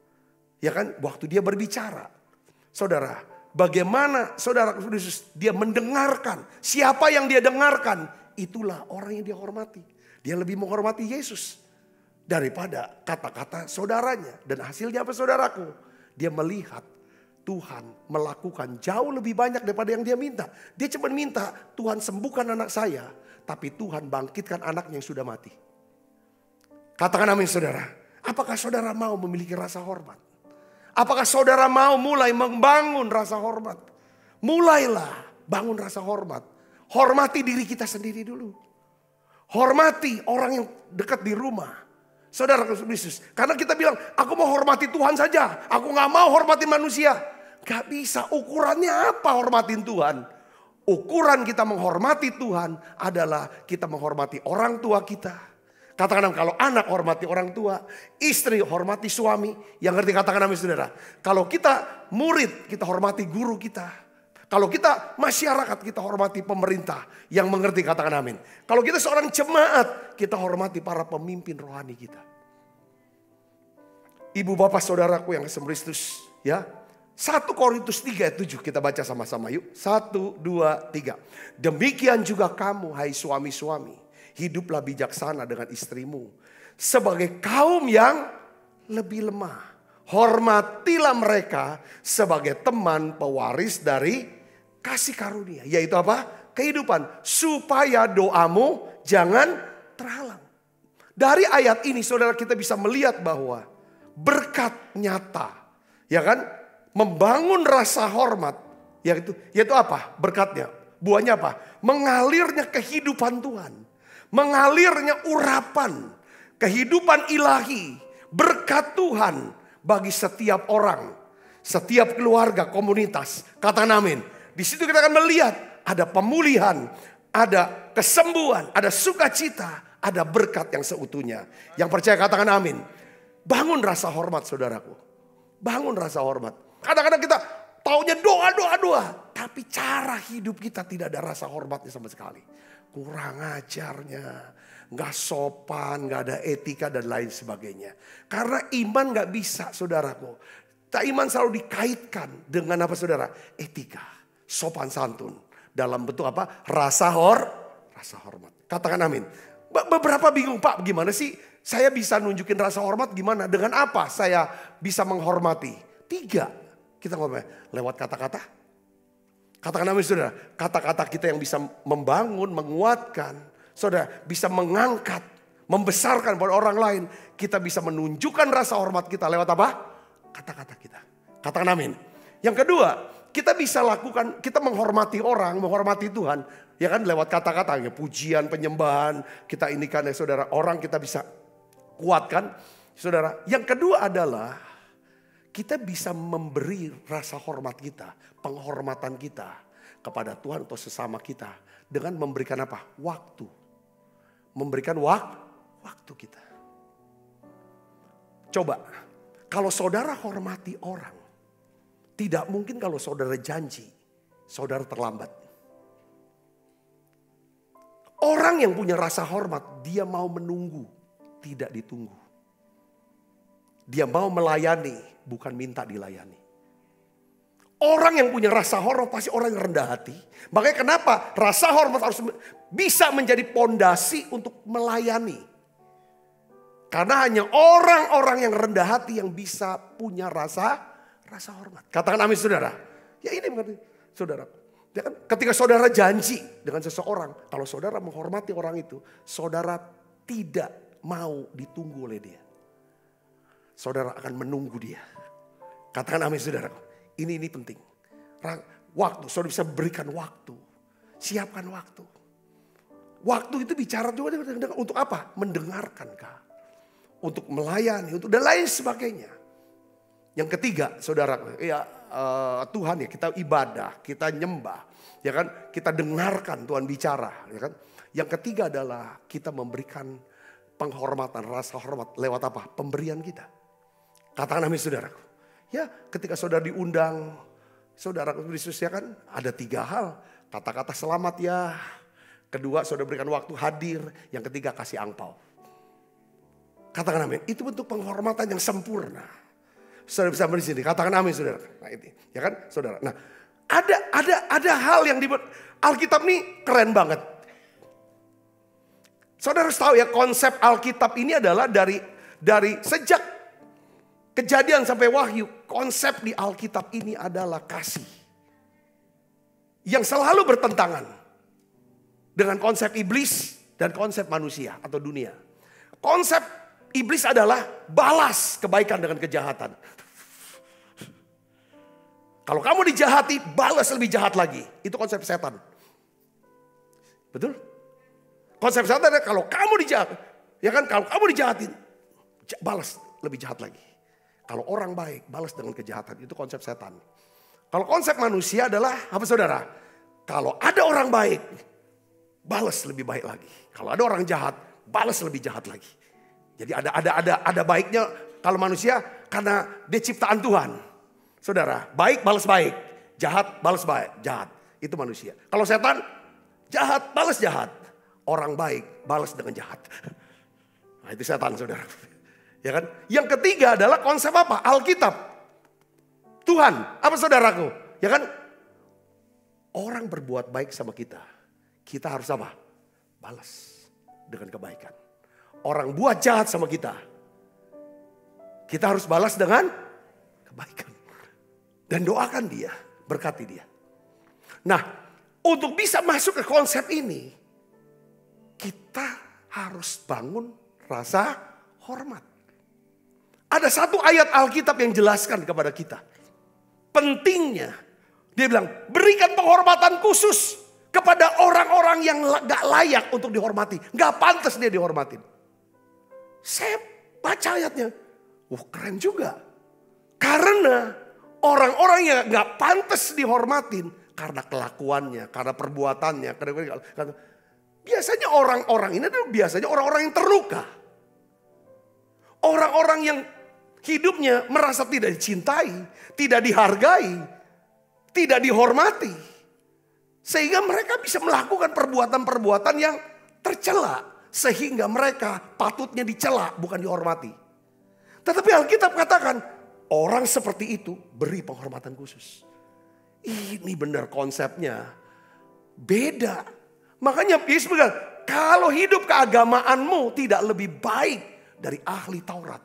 Ya kan, waktu dia berbicara. Saudara, bagaimana saudara Yesus dia mendengarkan. Siapa yang dia dengarkan, itulah orang yang dia hormati. Dia lebih menghormati Yesus daripada kata-kata saudaranya. Dan hasilnya apa saudaraku? Dia melihat Tuhan melakukan jauh lebih banyak daripada yang dia minta. Dia cuma minta Tuhan sembuhkan anak saya. Tapi Tuhan bangkitkan anaknya yang sudah mati. Katakan amin saudara. Apakah saudara mau memiliki rasa hormat? Apakah saudara mau mulai membangun rasa hormat? Mulailah bangun rasa hormat. Hormati diri kita sendiri dulu. Hormati orang yang dekat di rumah. Saudara Yesus. Karena kita bilang, aku mau hormati Tuhan saja. Aku gak mau hormati manusia. Gak bisa. Ukurannya apa hormatin Tuhan? Ukuran kita menghormati Tuhan adalah kita menghormati orang tua kita. Katakan kalau anak hormati orang tua. Istri hormati suami. Yang ngerti katakan amin saudara. Kalau kita murid, kita hormati guru kita. Kalau kita masyarakat, kita hormati pemerintah yang mengerti, katakan amin. Kalau kita seorang jemaat, kita hormati para pemimpin rohani kita. Ibu bapak saudaraku yang kasih Kristus, ya. 1 Korintus 3 ayat 7 kita baca sama-sama yuk. 1, 2, 3. Demikian juga kamu hai suami-suami, hiduplah bijaksana dengan istrimu sebagai kaum yang lebih lemah. Hormatilah mereka sebagai teman pewaris dari kasih karunia, yaitu apa? Kehidupan, supaya doamu jangan terhalang. Dari ayat ini saudara kita bisa melihat bahwa berkat nyata, ya kan? Membangun rasa hormat, yaitu apa? Berkatnya, buahnya apa? Mengalirnya kehidupan Tuhan, mengalirnya urapan, kehidupan ilahi, berkat Tuhan bagi setiap orang, setiap keluarga, komunitas. Katakan amin. Di situ kita akan melihat ada pemulihan, ada kesembuhan, ada sukacita, ada berkat yang seutuhnya. Yang percaya katakan amin. Bangun rasa hormat saudaraku. Bangun rasa hormat. Kadang-kadang kita taunya doa. Tapi cara hidup kita tidak ada rasa hormatnya sama sekali. Kurang ajarnya, gak sopan, gak ada etika dan lain sebagainya. Karena iman gak bisa saudaraku. Iman selalu dikaitkan dengan apa saudara? Etika. Sopan santun. Dalam bentuk apa? Rasa hormat. Katakan amin. Beberapa bingung, Pak gimana sih saya bisa nunjukin rasa hormat gimana? Dengan apa saya bisa menghormati? 3. Kita ngomong lewat kata-kata. Katakan amin saudara. Kata-kata kita yang bisa membangun, menguatkan. Saudara bisa mengangkat, membesarkan pada orang lain. Kita bisa menunjukkan rasa hormat kita lewat apa? Kata-kata kita. Katakan amin. Yang kedua, kita bisa lakukan, kita menghormati orang, menghormati Tuhan. Ya kan lewat kata-kata, ya, pujian, penyembahan. Kita ini kan ya saudara, orang kita bisa kuatkan. Saudara, yang kedua adalah kita bisa memberi rasa hormat kita, penghormatan kita kepada Tuhan atau sesama kita dengan memberikan apa? Waktu. Memberikan waktu kita. Coba, kalau saudara hormati orang, tidak mungkin kalau saudara janji, saudara terlambat. Orang yang punya rasa hormat, dia mau menunggu, tidak ditunggu. Dia mau melayani, bukan minta dilayani. Orang yang punya rasa hormat pasti orang yang rendah hati. Makanya kenapa rasa hormat harus bisa menjadi pondasi untuk melayani. Karena hanya orang-orang yang rendah hati yang bisa punya rasa hormat. Katakan amin saudara. Ya ini mengerti saudara. Ya kan? Ketika saudara janji dengan seseorang, kalau saudara menghormati orang itu, saudara tidak mau ditunggu oleh dia. Saudara akan menunggu dia. Katakan amin saudara. Ini penting. Waktu, saudara bisa berikan waktu. Siapkan waktu. Waktu itu bicara juga untuk apa? Mendengarkan kah? Untuk melayani, untuk dan lain sebagainya. Yang ketiga saudara, ya Tuhan ya kita ibadah, kita nyembah. Ya kan, kita dengarkan Tuhan bicara. Ya kan? Yang ketiga adalah kita memberikan penghormatan, rasa hormat lewat apa? Pemberian kita. Katakan amin saudaraku. Ya ketika saudara diundang, saudara disusiakan ada 3 hal. Kata-kata selamat ya. Kedua saudara berikan waktu hadir. Yang ketiga kasih angpau. Katakan amin. Itu bentuk penghormatan yang sempurna. Saudara bisa di sini. Katakan amin saudara. Nah ini ya kan saudara. Nah ada hal yang dibuat. Alkitab nih keren banget. Saudara harus tahu ya konsep Alkitab ini adalah dari sejak Kejadian sampai Wahyu, konsep di Alkitab ini adalah kasih. Yang selalu bertentangan dengan konsep iblis dan konsep manusia atau dunia. Konsep iblis adalah balas kebaikan dengan kejahatan. Kalau kamu dijahati, balas lebih jahat lagi. Itu konsep setan. Betul? Konsep setan adalah kalau kamu dijahat, ya kan? Kalau kamu dijahatin, balas lebih jahat lagi. Kalau orang baik, balas dengan kejahatan. Itu konsep setan. Kalau konsep manusia adalah, apa saudara? Kalau ada orang baik, balas lebih baik lagi. Kalau ada orang jahat, balas lebih jahat lagi. Jadi ada baiknya kalau manusia karena dia ciptaan Tuhan. Saudara, baik balas baik, jahat balas baik, jahat. Itu manusia. Kalau setan, jahat balas jahat. Orang baik, balas dengan jahat. Nah itu setan saudara. Ya kan? Yang ketiga adalah konsep apa? Alkitab. Tuhan, apa saudaraku? Ya kan? Orang berbuat baik sama kita. Kita harus apa? Balas dengan kebaikan. Orang buat jahat sama kita. Kita harus balas dengan kebaikan. Dan doakan dia, berkati dia. Nah, untuk bisa masuk ke konsep ini, kita harus bangun rasa hormat. Ada satu ayat Alkitab yang jelaskan kepada kita. Pentingnya. Dia bilang, berikan penghormatan khusus kepada orang-orang yang gak layak untuk dihormati. Gak pantas dia dihormatin. Saya baca ayatnya. Keren juga. Karena orang-orang yang gak pantas dihormatin. Karena kelakuannya, karena perbuatannya. Biasanya orang-orang ini adalah biasanya orang-orang yang terluka. Orang-orang yang hidupnya merasa tidak dicintai, tidak dihargai, tidak dihormati. Sehingga mereka bisa melakukan perbuatan-perbuatan yang tercela. Sehingga mereka patutnya dicela, bukan dihormati. Tetapi Alkitab katakan, orang seperti itu beri penghormatan khusus. Ini benar konsepnya. Beda. Makanya Yesus bilang, kalau hidup keagamaanmu tidak lebih baik dari ahli Taurat.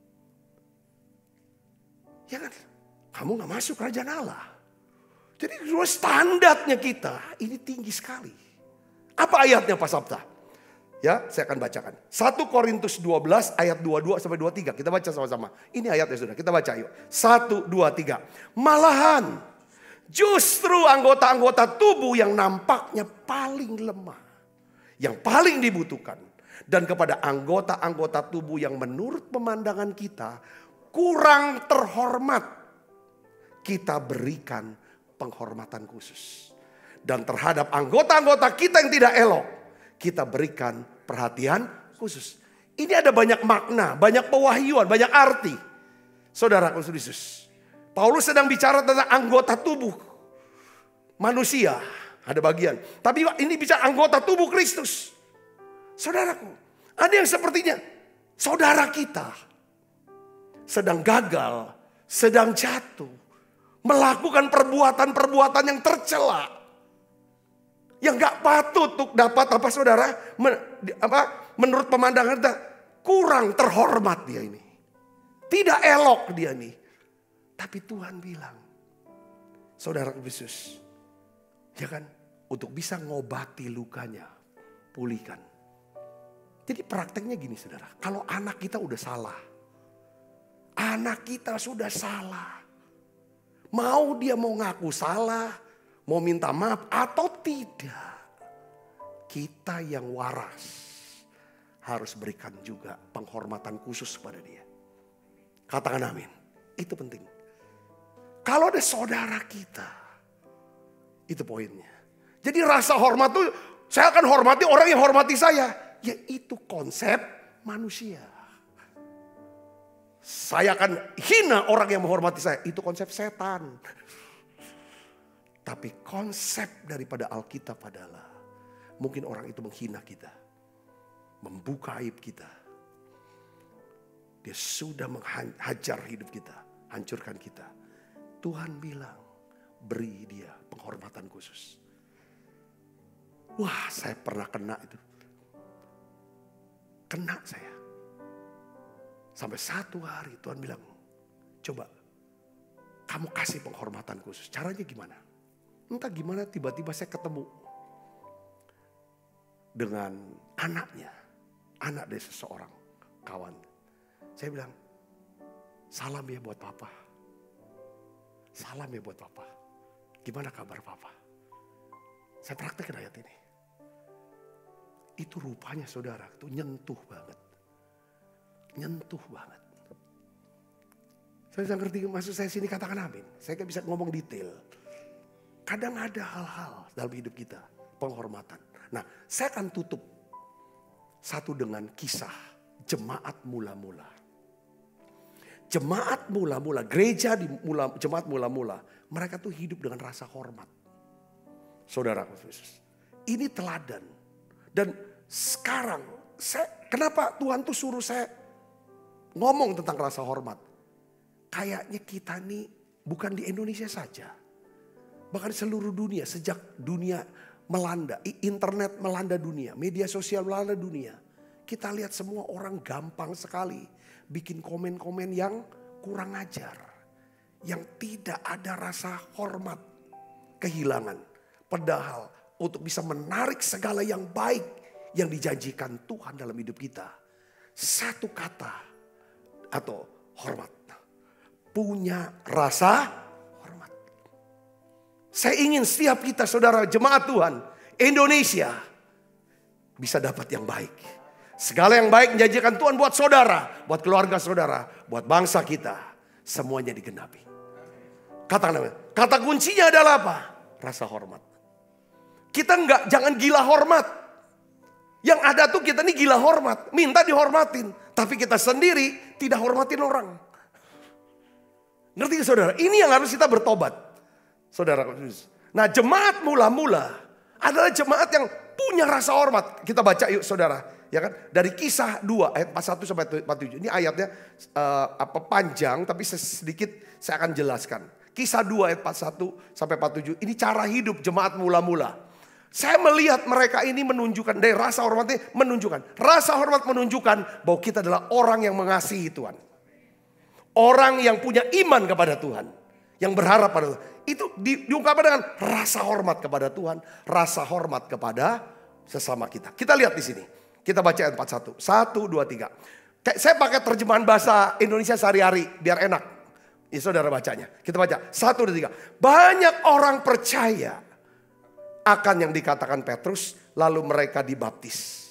Ya kan? Kamu gak masuk kerajaan Allah. Jadi standarnya kita ini tinggi sekali. Apa ayatnya Pak Sabta? Ya, saya akan bacakan. 1 Korintus 12 ayat 22 sampai 23. Kita baca sama-sama. Ini ayatnya sudah, kita baca yuk. 1, 2, 3. Malahan justru anggota-anggota tubuh yang nampaknya paling lemah, yang paling dibutuhkan, Dan kepada anggota-anggota tubuh yang menurut pemandangan kita kurang terhormat, kita berikan penghormatan khusus. Dan terhadap anggota-anggota kita yang tidak elok, kita berikan perhatian khusus. Ini ada banyak makna, banyak pewahyuan, banyak arti. Saudara Yesus, Paulus sedang bicara tentang anggota tubuh manusia, ada bagian. Tapi ini bicara anggota tubuh Kristus. Saudaraku, ada yang sepertinya saudara kita sedang gagal, sedang jatuh, melakukan perbuatan-perbuatan yang tercela, yang gak patut untuk dapat apa saudara, menurut pemandangan kita kurang terhormat dia ini, tidak elok dia ini. Tapi Tuhan bilang, saudara Yesus, ya kan, untuk bisa ngobati lukanya, pulihkan. Jadi prakteknya gini saudara, kalau anak kita udah salah, anak kita sudah salah, mau dia mau ngaku salah, mau minta maaf atau tidak, kita yang waras harus berikan juga penghormatan khusus kepada dia. Katakan amin, itu penting. Kalau ada saudara kita, itu poinnya. Jadi rasa hormat tuh, saya akan hormati orang yang hormati saya. Ya itu konsep manusia. Saya akan hina orang yang menghormati saya. Itu konsep setan. Tapi konsep daripada Alkitab adalah, mungkin orang itu menghina kita, membuka aib kita. Dia sudah menghajar hidup kita, hancurkan kita. Tuhan bilang, beri dia penghormatan khusus. Wah, saya pernah kena itu. Kena saya. Sampai satu hari Tuhan bilang, coba kamu kasih penghormatan khusus. Caranya gimana? Entah gimana tiba-tiba saya ketemu dengan anaknya. Anak dari seseorang, kawan. Saya bilang, salam ya buat papa. Salam ya buat papa. Gimana kabar papa? Saya praktekin ayat ini. Itu rupanya saudara, itu nyentuh banget. Nyentuh banget. Saya bisa ngerti maksud saya sini, katakan amin. Saya gak bisa ngomong detail. Kadang ada hal-hal dalam hidup kita, penghormatan. Nah, saya akan tutup satu dengan kisah jemaat mula-mula. Jemaat mula-mula, gereja di jemaat mula-mula, mereka tuh hidup dengan rasa hormat. Saudara Yesus, ini teladan. Dan sekarang, kenapa Tuhan tuh suruh saya ngomong tentang rasa hormat? Kayaknya kita nih bukan di Indonesia saja. Bahkan di seluruh dunia, sejak dunia melanda, internet melanda dunia, media sosial melanda dunia. Kita lihat semua orang gampang sekali bikin komen-komen yang kurang ajar. Yang tidak ada rasa hormat, kehilangan. Padahal untuk bisa menarik segala yang baik yang dijanjikan Tuhan dalam hidup kita. Satu kata atau hormat. Punya rasa hormat. Saya ingin setiap kita saudara jemaat Tuhan Indonesia bisa dapat yang baik. Segala yang baik menjanjikan Tuhan buat saudara, buat keluarga saudara, buat bangsa kita. Semuanya digenapi. Kata kuncinya adalah apa? Rasa hormat. Kita jangan gila hormat. Yang ada tuh kita nih gila hormat. Minta dihormatin. Tapi kita sendiri tidak hormatin orang. Ngerti saudara? Ini yang harus kita bertobat. Saudara. Nah jemaat mula-mula adalah jemaat yang punya rasa hormat. Kita baca yuk saudara. Ya kan? Dari Kisah 2 ayat 41 sampai 47. Ini ayatnya panjang tapi sedikit saya akan jelaskan. Kisah 2 ayat 41 sampai 47. Ini cara hidup jemaat mula-mula. Saya melihat mereka ini menunjukkan dari rasa hormatnya menunjukkan. Rasa hormat menunjukkan bahwa kita adalah orang yang mengasihi Tuhan. Orang yang punya iman kepada Tuhan. Yang berharap pada Tuhan. Itu diungkapkan dengan rasa hormat kepada Tuhan. Rasa hormat kepada sesama kita. Kita lihat di sini. Kita baca ayat 41. 1, 2, 3. Saya pakai terjemahan bahasa Indonesia sehari-hari biar enak. Ya saudara bacanya. Kita baca 1, 2, 3. Banyak orang percaya akan yang dikatakan Petrus, lalu mereka dibaptis.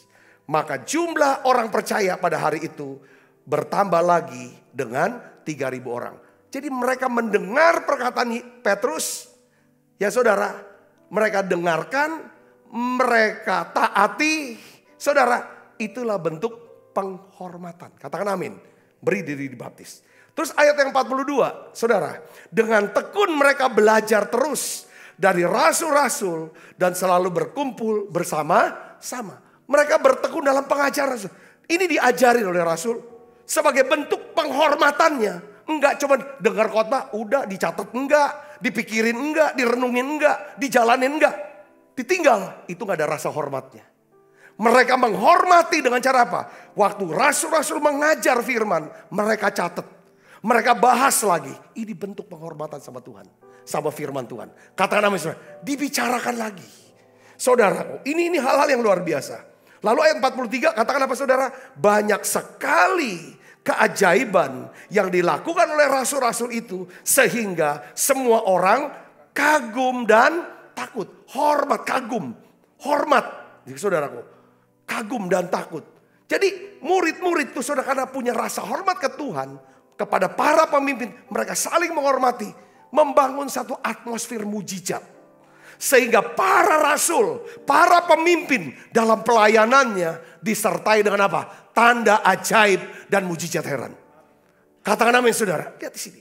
Maka jumlah orang percaya pada hari itu bertambah lagi dengan 3.000 orang. Jadi mereka mendengar perkataan Petrus. Ya saudara, mereka dengarkan, mereka taati. Saudara, itulah bentuk penghormatan. Katakan amin. Beri diri dibaptis. Terus ayat yang 42, saudara. Dengan tekun mereka belajar terus dari rasul-rasul dan selalu berkumpul bersama-sama. Mereka bertekun dalam pengajaran. Ini diajari oleh rasul sebagai bentuk penghormatannya. Enggak cuma dengar khotbah, udah dicatat enggak, dipikirin enggak, direnungin enggak, dijalanin enggak. Ditinggal, itu enggak ada rasa hormatnya. Mereka menghormati dengan cara apa? Waktu rasul-rasul mengajar firman, mereka catat. Mereka bahas lagi. Ini bentuk penghormatan sama Tuhan. Sama firman Tuhan. Katakan amin saudara. Dibicarakan lagi. Saudara, ini hal-hal yang luar biasa. Lalu ayat 43 katakan apa saudara? Banyak sekali keajaiban yang dilakukan oleh rasul-rasul itu. Sehingga semua orang kagum dan takut. Hormat, kagum. Hormat. Jadi saudaraku. Kagum dan takut. Jadi murid-murid itu saudara karena punya rasa hormat ke Tuhan. Kepada para pemimpin, mereka saling menghormati, membangun satu atmosfer mujizat. Sehingga para rasul, para pemimpin dalam pelayanannya disertai dengan apa? Tanda ajaib dan mujizat heran. Katakan amin saudara, lihat di sini.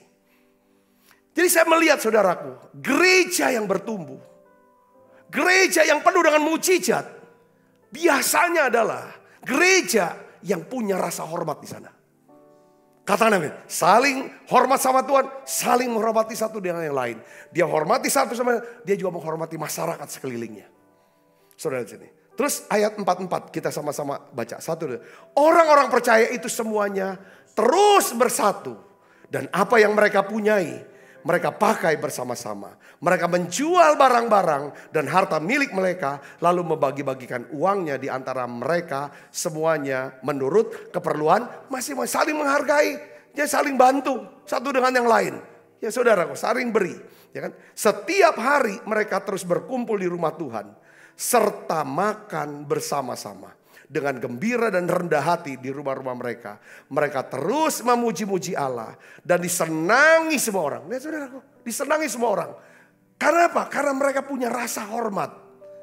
Jadi saya melihat saudaraku, gereja yang bertumbuh, gereja yang penuh dengan mujizat, biasanya adalah gereja yang punya rasa hormat di sana. Katakan amin. Saling hormat sama Tuhan. Saling menghormati satu dengan yang lain. Dia hormati satu sama dia juga menghormati masyarakat sekelilingnya. Saudara di sini. Terus ayat 44 kita sama-sama baca. Satu. Orang-orang percaya itu semuanya terus bersatu. Dan apa yang mereka punyai mereka pakai bersama-sama. Mereka menjual barang-barang dan harta milik mereka. Lalu membagi-bagikan uangnya di antara mereka. Semuanya menurut keperluan masing-masing. Saling menghargai. Ya saling bantu satu dengan yang lain. Ya saudaraku saling beri. Ya kan? Setiap hari mereka terus berkumpul di rumah Tuhan. Serta makan bersama-sama. Dengan gembira dan rendah hati di rumah-rumah mereka. Mereka terus memuji-muji Allah. Dan disenangi semua orang. Lihat saudaraku. Disenangi semua orang. Karena apa? Karena mereka punya rasa hormat.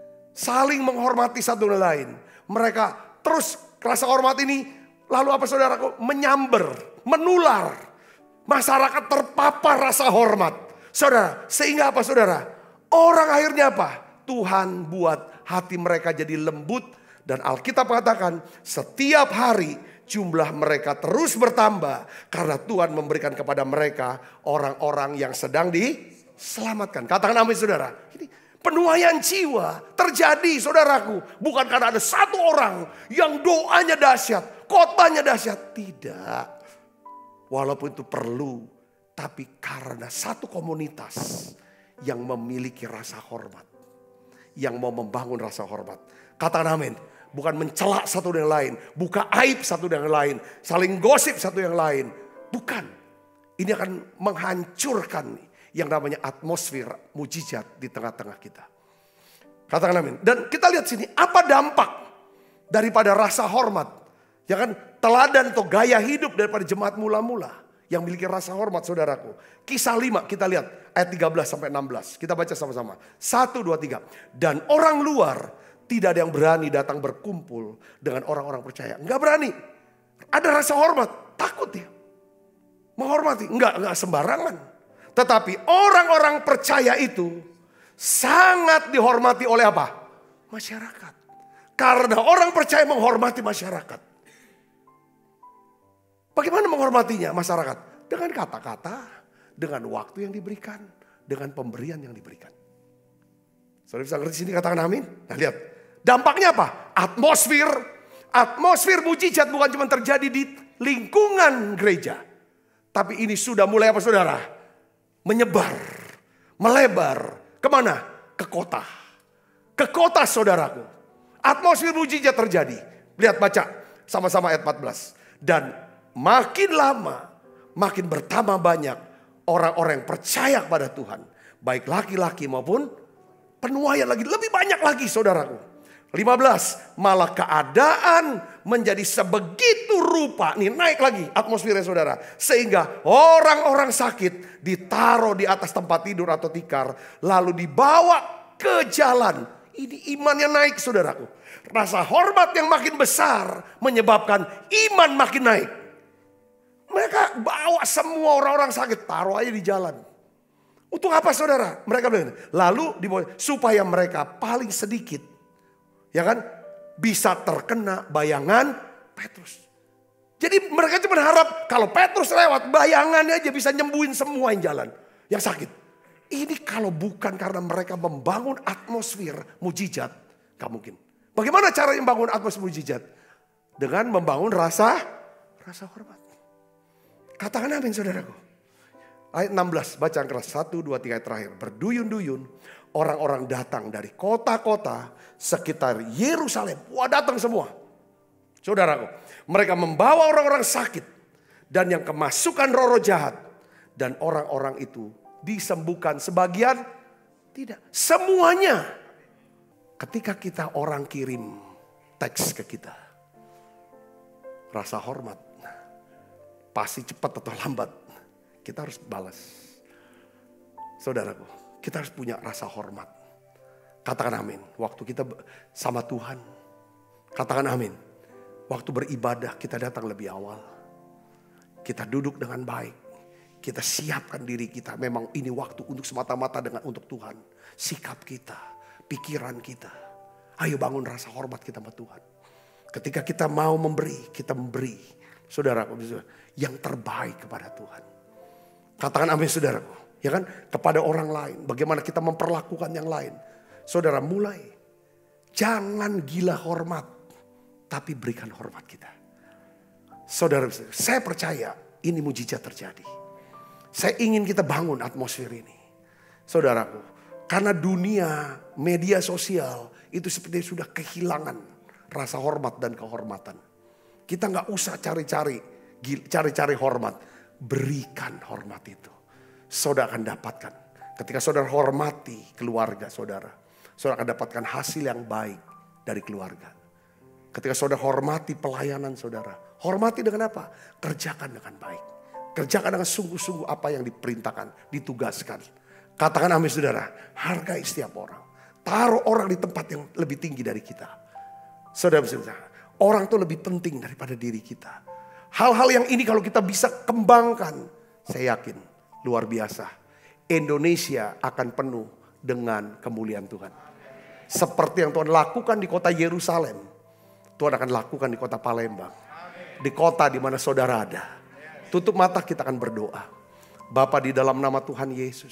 Saling menghormati satu dan lain. Mereka terus rasa hormat ini. Lalu apa saudaraku? Menyamber. Menular. Masyarakat terpapar rasa hormat. Saudara. Sehingga apa saudara? Orang akhirnya apa? Tuhan buat hati mereka jadi lembut. Dan Alkitab mengatakan setiap hari jumlah mereka terus bertambah. Karena Tuhan memberikan kepada mereka orang-orang yang sedang diselamatkan. Katakan amin saudara. Ini penuaian jiwa terjadi saudaraku. Bukan karena ada satu orang yang doanya dahsyat. Khotbahnya dahsyat. Tidak. Walaupun itu perlu. Tapi karena satu komunitas yang memiliki rasa hormat. Yang mau membangun rasa hormat. Katakan amin. Bukan mencela satu dengan lain. Buka aib satu dengan lain. Saling gosip satu yang lain. Bukan. Ini akan menghancurkan yang namanya atmosfer mujizat di tengah-tengah kita. Katakan amin. Dan kita lihat sini. Apa dampak daripada rasa hormat. Ya kan. Teladan atau gaya hidup daripada jemaat mula-mula. Yang memiliki rasa hormat saudaraku. Kisah 5 kita lihat. Ayat 13 sampai 16. Kita baca sama-sama. 1, 2, 3. Dan orang luar. Tidak ada yang berani datang berkumpul dengan orang-orang percaya. Enggak berani. Ada rasa hormat. Takut ya. Menghormati. Enggak sembarangan. Tetapi orang-orang percaya itu sangat dihormati oleh apa? Masyarakat. Karena orang percaya menghormati masyarakat. Bagaimana menghormatinya masyarakat? Dengan kata-kata. Dengan waktu yang diberikan. Dengan pemberian yang diberikan. Saudara bisa ngerti sini katakan amin. Nah lihat. Dampaknya apa? Atmosfer mujizat bukan cuma terjadi di lingkungan gereja. Tapi ini sudah mulai apa saudara? Menyebar. Melebar. Kemana? Ke kota. Ke kota saudaraku. Atmosfer mujizat terjadi. Lihat baca. Sama-sama ayat 14. Dan makin lama. Makin bertambah banyak. Orang-orang yang percaya kepada Tuhan. Baik laki-laki maupun penuaian lagi. Lebih banyak lagi saudaraku. 15, malah keadaan menjadi sebegitu rupa. Nih naik lagi atmosfernya saudara. Sehingga orang-orang sakit ditaruh di atas tempat tidur atau tikar. Lalu dibawa ke jalan. Ini imannya naik saudaraku. Rasa hormat yang makin besar menyebabkan iman makin naik. Mereka bawa semua orang-orang sakit, taruh aja di jalan. Untuk apa saudara? Mereka bilang, lalu dibawa supaya mereka paling sedikit, ya kan, bisa terkena bayangan Petrus. Jadi mereka cuma harap kalau Petrus lewat, bayangannya aja bisa nyembuhin semua yang jalan, yang sakit. Ini kalau bukan karena mereka membangun atmosfer mujizat, gak mungkin. Bagaimana cara membangun atmosfer mujizat? Dengan membangun rasa hormat. Katakan amin saudaraku. Ayat 16, bacaan keras 1, 2, 3 ayat terakhir. Berduyun-duyun orang-orang datang dari kota-kota sekitar Yerusalem. Wah, datang semua. Saudaraku, mereka membawa orang-orang sakit dan yang kemasukan roh-roh jahat. Dan orang-orang itu disembuhkan, sebagian tidak. Semuanya. Ketika kita orang kirim teks ke kita, rasa hormat. Pasti cepat atau lambat, kita harus balas. Saudaraku, kita harus punya rasa hormat. Katakan amin. Waktu kita sama Tuhan, katakan amin. Waktu beribadah kita datang lebih awal. Kita duduk dengan baik. Kita siapkan diri kita. Memang ini waktu untuk semata-mata untuk Tuhan. Sikap kita, pikiran kita. Ayo bangun rasa hormat kita sama Tuhan. Ketika kita mau memberi, kita memberi. Saudaraku, yang terbaik kepada Tuhan. Katakan amin saudaraku. Ya kan? Kepada orang lain. Bagaimana kita memperlakukan yang lain. Saudara mulai. Jangan gila hormat. Tapi berikan hormat kita. Saudara, saya percaya ini mujizat terjadi. Saya ingin kita bangun atmosfer ini. Saudaraku. Karena dunia, media sosial. Itu seperti sudah kehilangan rasa hormat dan kehormatan. Kita gak usah cari-cari hormat. Berikan hormat itu. Saudara akan dapatkan. Ketika saudara hormati keluarga saudara. Saudara akan dapatkan hasil yang baik dari keluarga. Ketika saudara hormati pelayanan saudara. Hormati dengan apa? Kerjakan dengan baik. Kerjakan dengan sungguh-sungguh apa yang diperintahkan, ditugaskan. Katakan amin saudara. Hargai setiap orang. Taruh orang di tempat yang lebih tinggi dari kita. Saudara-saudara. Orang itu lebih penting daripada diri kita. Hal-hal yang ini kalau kita bisa kembangkan, saya yakin luar biasa. Indonesia akan penuh dengan kemuliaan Tuhan. Seperti yang Tuhan lakukan di kota Yerusalem, Tuhan akan lakukan di kota Palembang. Di kota di mana saudara ada. Tutup mata, kita akan berdoa. Bapa, di dalam nama Tuhan Yesus,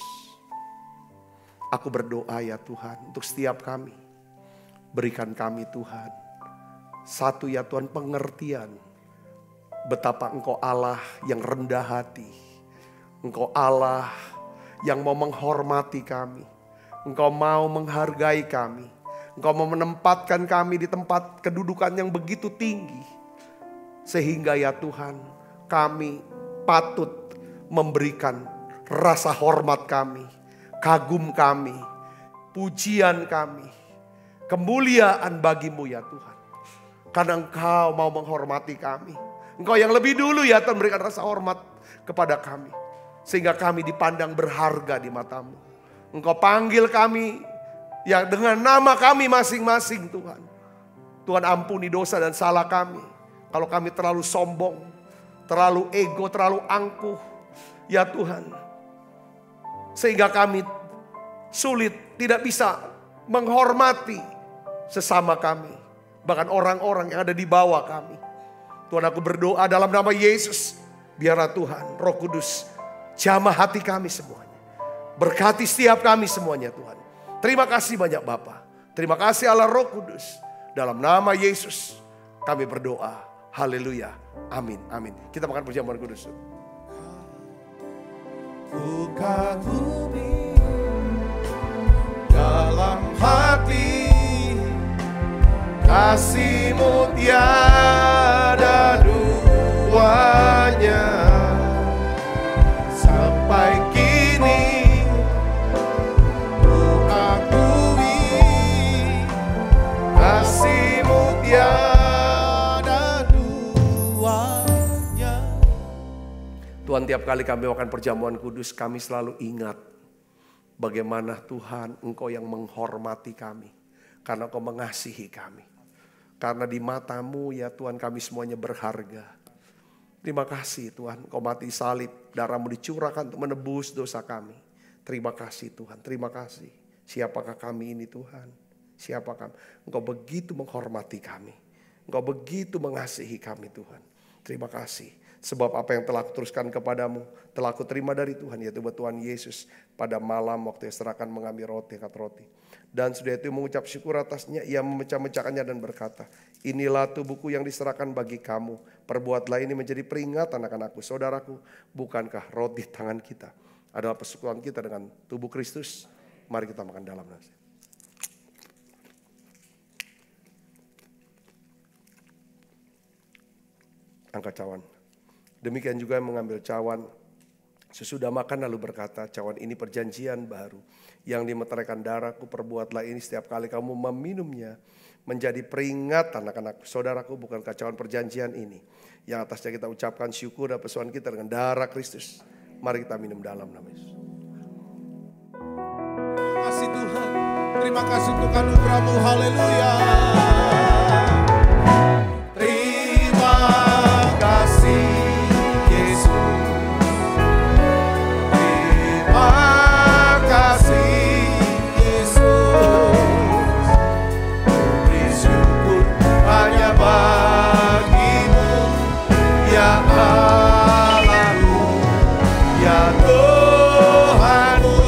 aku berdoa ya Tuhan untuk setiap kami. Berikan kami Tuhan. Satu ya Tuhan, pengertian betapa Engkau Allah yang rendah hati. Engkau Allah yang mau menghormati kami. Engkau mau menghargai kami. Engkau mau menempatkan kami di tempat kedudukan yang begitu tinggi. Sehingga ya Tuhan, kami patut memberikan rasa hormat kami, kagum kami, pujian kami, kemuliaan bagimu ya Tuhan. Karena Engkau mau menghormati kami. Engkau yang lebih dulu ya Tuhan berikan rasa hormat kepada kami. Sehingga kami dipandang berharga di matamu. Engkau panggil kami ya dengan nama kami masing-masing Tuhan. Tuhan ampuni dosa dan salah kami. Kalau kami terlalu sombong, terlalu ego, terlalu angkuh. Ya Tuhan. Sehingga kami sulit, tidak bisa menghormati sesama kami. Bahkan orang-orang yang ada di bawah kami. Tuhan, aku berdoa dalam nama Yesus. Biarlah Tuhan, Roh Kudus, jamah hati kami semuanya. Berkati setiap kami semuanya Tuhan. Terima kasih banyak Bapa. Terima kasih Allah Roh Kudus. Dalam nama Yesus kami berdoa. Haleluya. Amin. Amin. Kita makan perjamuan kudus. Ku kagumi dalam hati. Kasih-Mu tiada duanya. Sampai kini ku akui kasih Tuhan, tiap kali kami akan perjamuan kudus, kami selalu ingat bagaimana Tuhan Engkau yang menghormati kami. Karena Engkau mengasihi kami. Karena di mata-Mu ya Tuhan kami semuanya berharga. Terima kasih Tuhan, Engkau mati salib, darah-Mu dicurahkan untuk menebus dosa kami. Terima kasih Tuhan, terima kasih. Siapakah kami ini Tuhan? Siapa kami? Engkau begitu menghormati kami. Engkau begitu mengasihi kami Tuhan. Terima kasih. Sebab apa yang telah kuteruskan kepadamu, telah kuterima dari Tuhan, yaitu buat Tuhan Yesus. Pada malam waktu ia serahkan mengambil roti, angkat roti. Dan sudah itu mengucap syukur atasnya, ia memecah-mecahkannya dan berkata, inilah tubuhku yang diserahkan bagi kamu. Perbuatlah ini menjadi peringatan akan aku. Saudaraku, bukankah roti tangan kita adalah persekutuan kita dengan tubuh Kristus? Mari kita makan dalam nasi. Angkat cawan. Demikian juga mengambil cawan. Sesudah makan lalu berkata, cawan ini perjanjian baru yang dimeteraikan darahku. Perbuatlah ini setiap kali kamu meminumnya menjadi peringatan akan aku. Saudaraku, bukankah cawan perjanjian ini yang atasnya kita ucapkan syukur dan persoalan kita dengan darah Kristus. Mari kita minum dalam nama Yesus. Terima kasih Tuhan. Terima kasih untuk anugerah-Mu. Haleluya. Terima kasih Yesus. Terima kasih Yesus. Beri syukur hanya bagi-Mu ya Allahku, ya Tuhanku.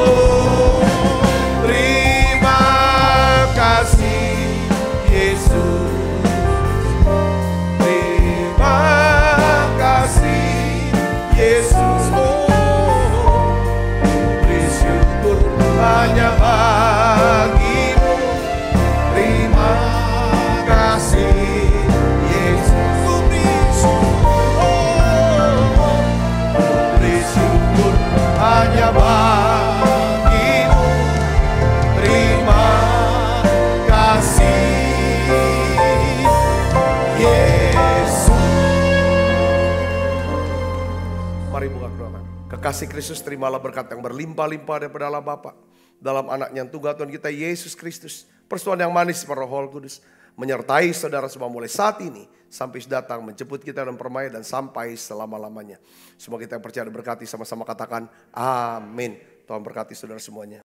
Terima kasih Yesus. Terima kasih Yesus. Beri syukur hanya bagi-Mu. Terima kasih Yesus. Beri syukur hanya bagi-Mu. Terima kasih Yesus. Mari buka kedua. Kekasih Kristus, terimalah berkat yang berlimpah-limpah daripada Allah Bapa dalam anaknya yang tunggal Tuhan kita Yesus Kristus. Persekutuan yang manis Roh Kudus menyertai saudara semua mulai saat ini sampai datang menjemput kita dalam permai dan sampai selama-lamanya. Semua kita yang percaya dan berkati sama-sama katakan amin. Tuhan berkati saudara semuanya.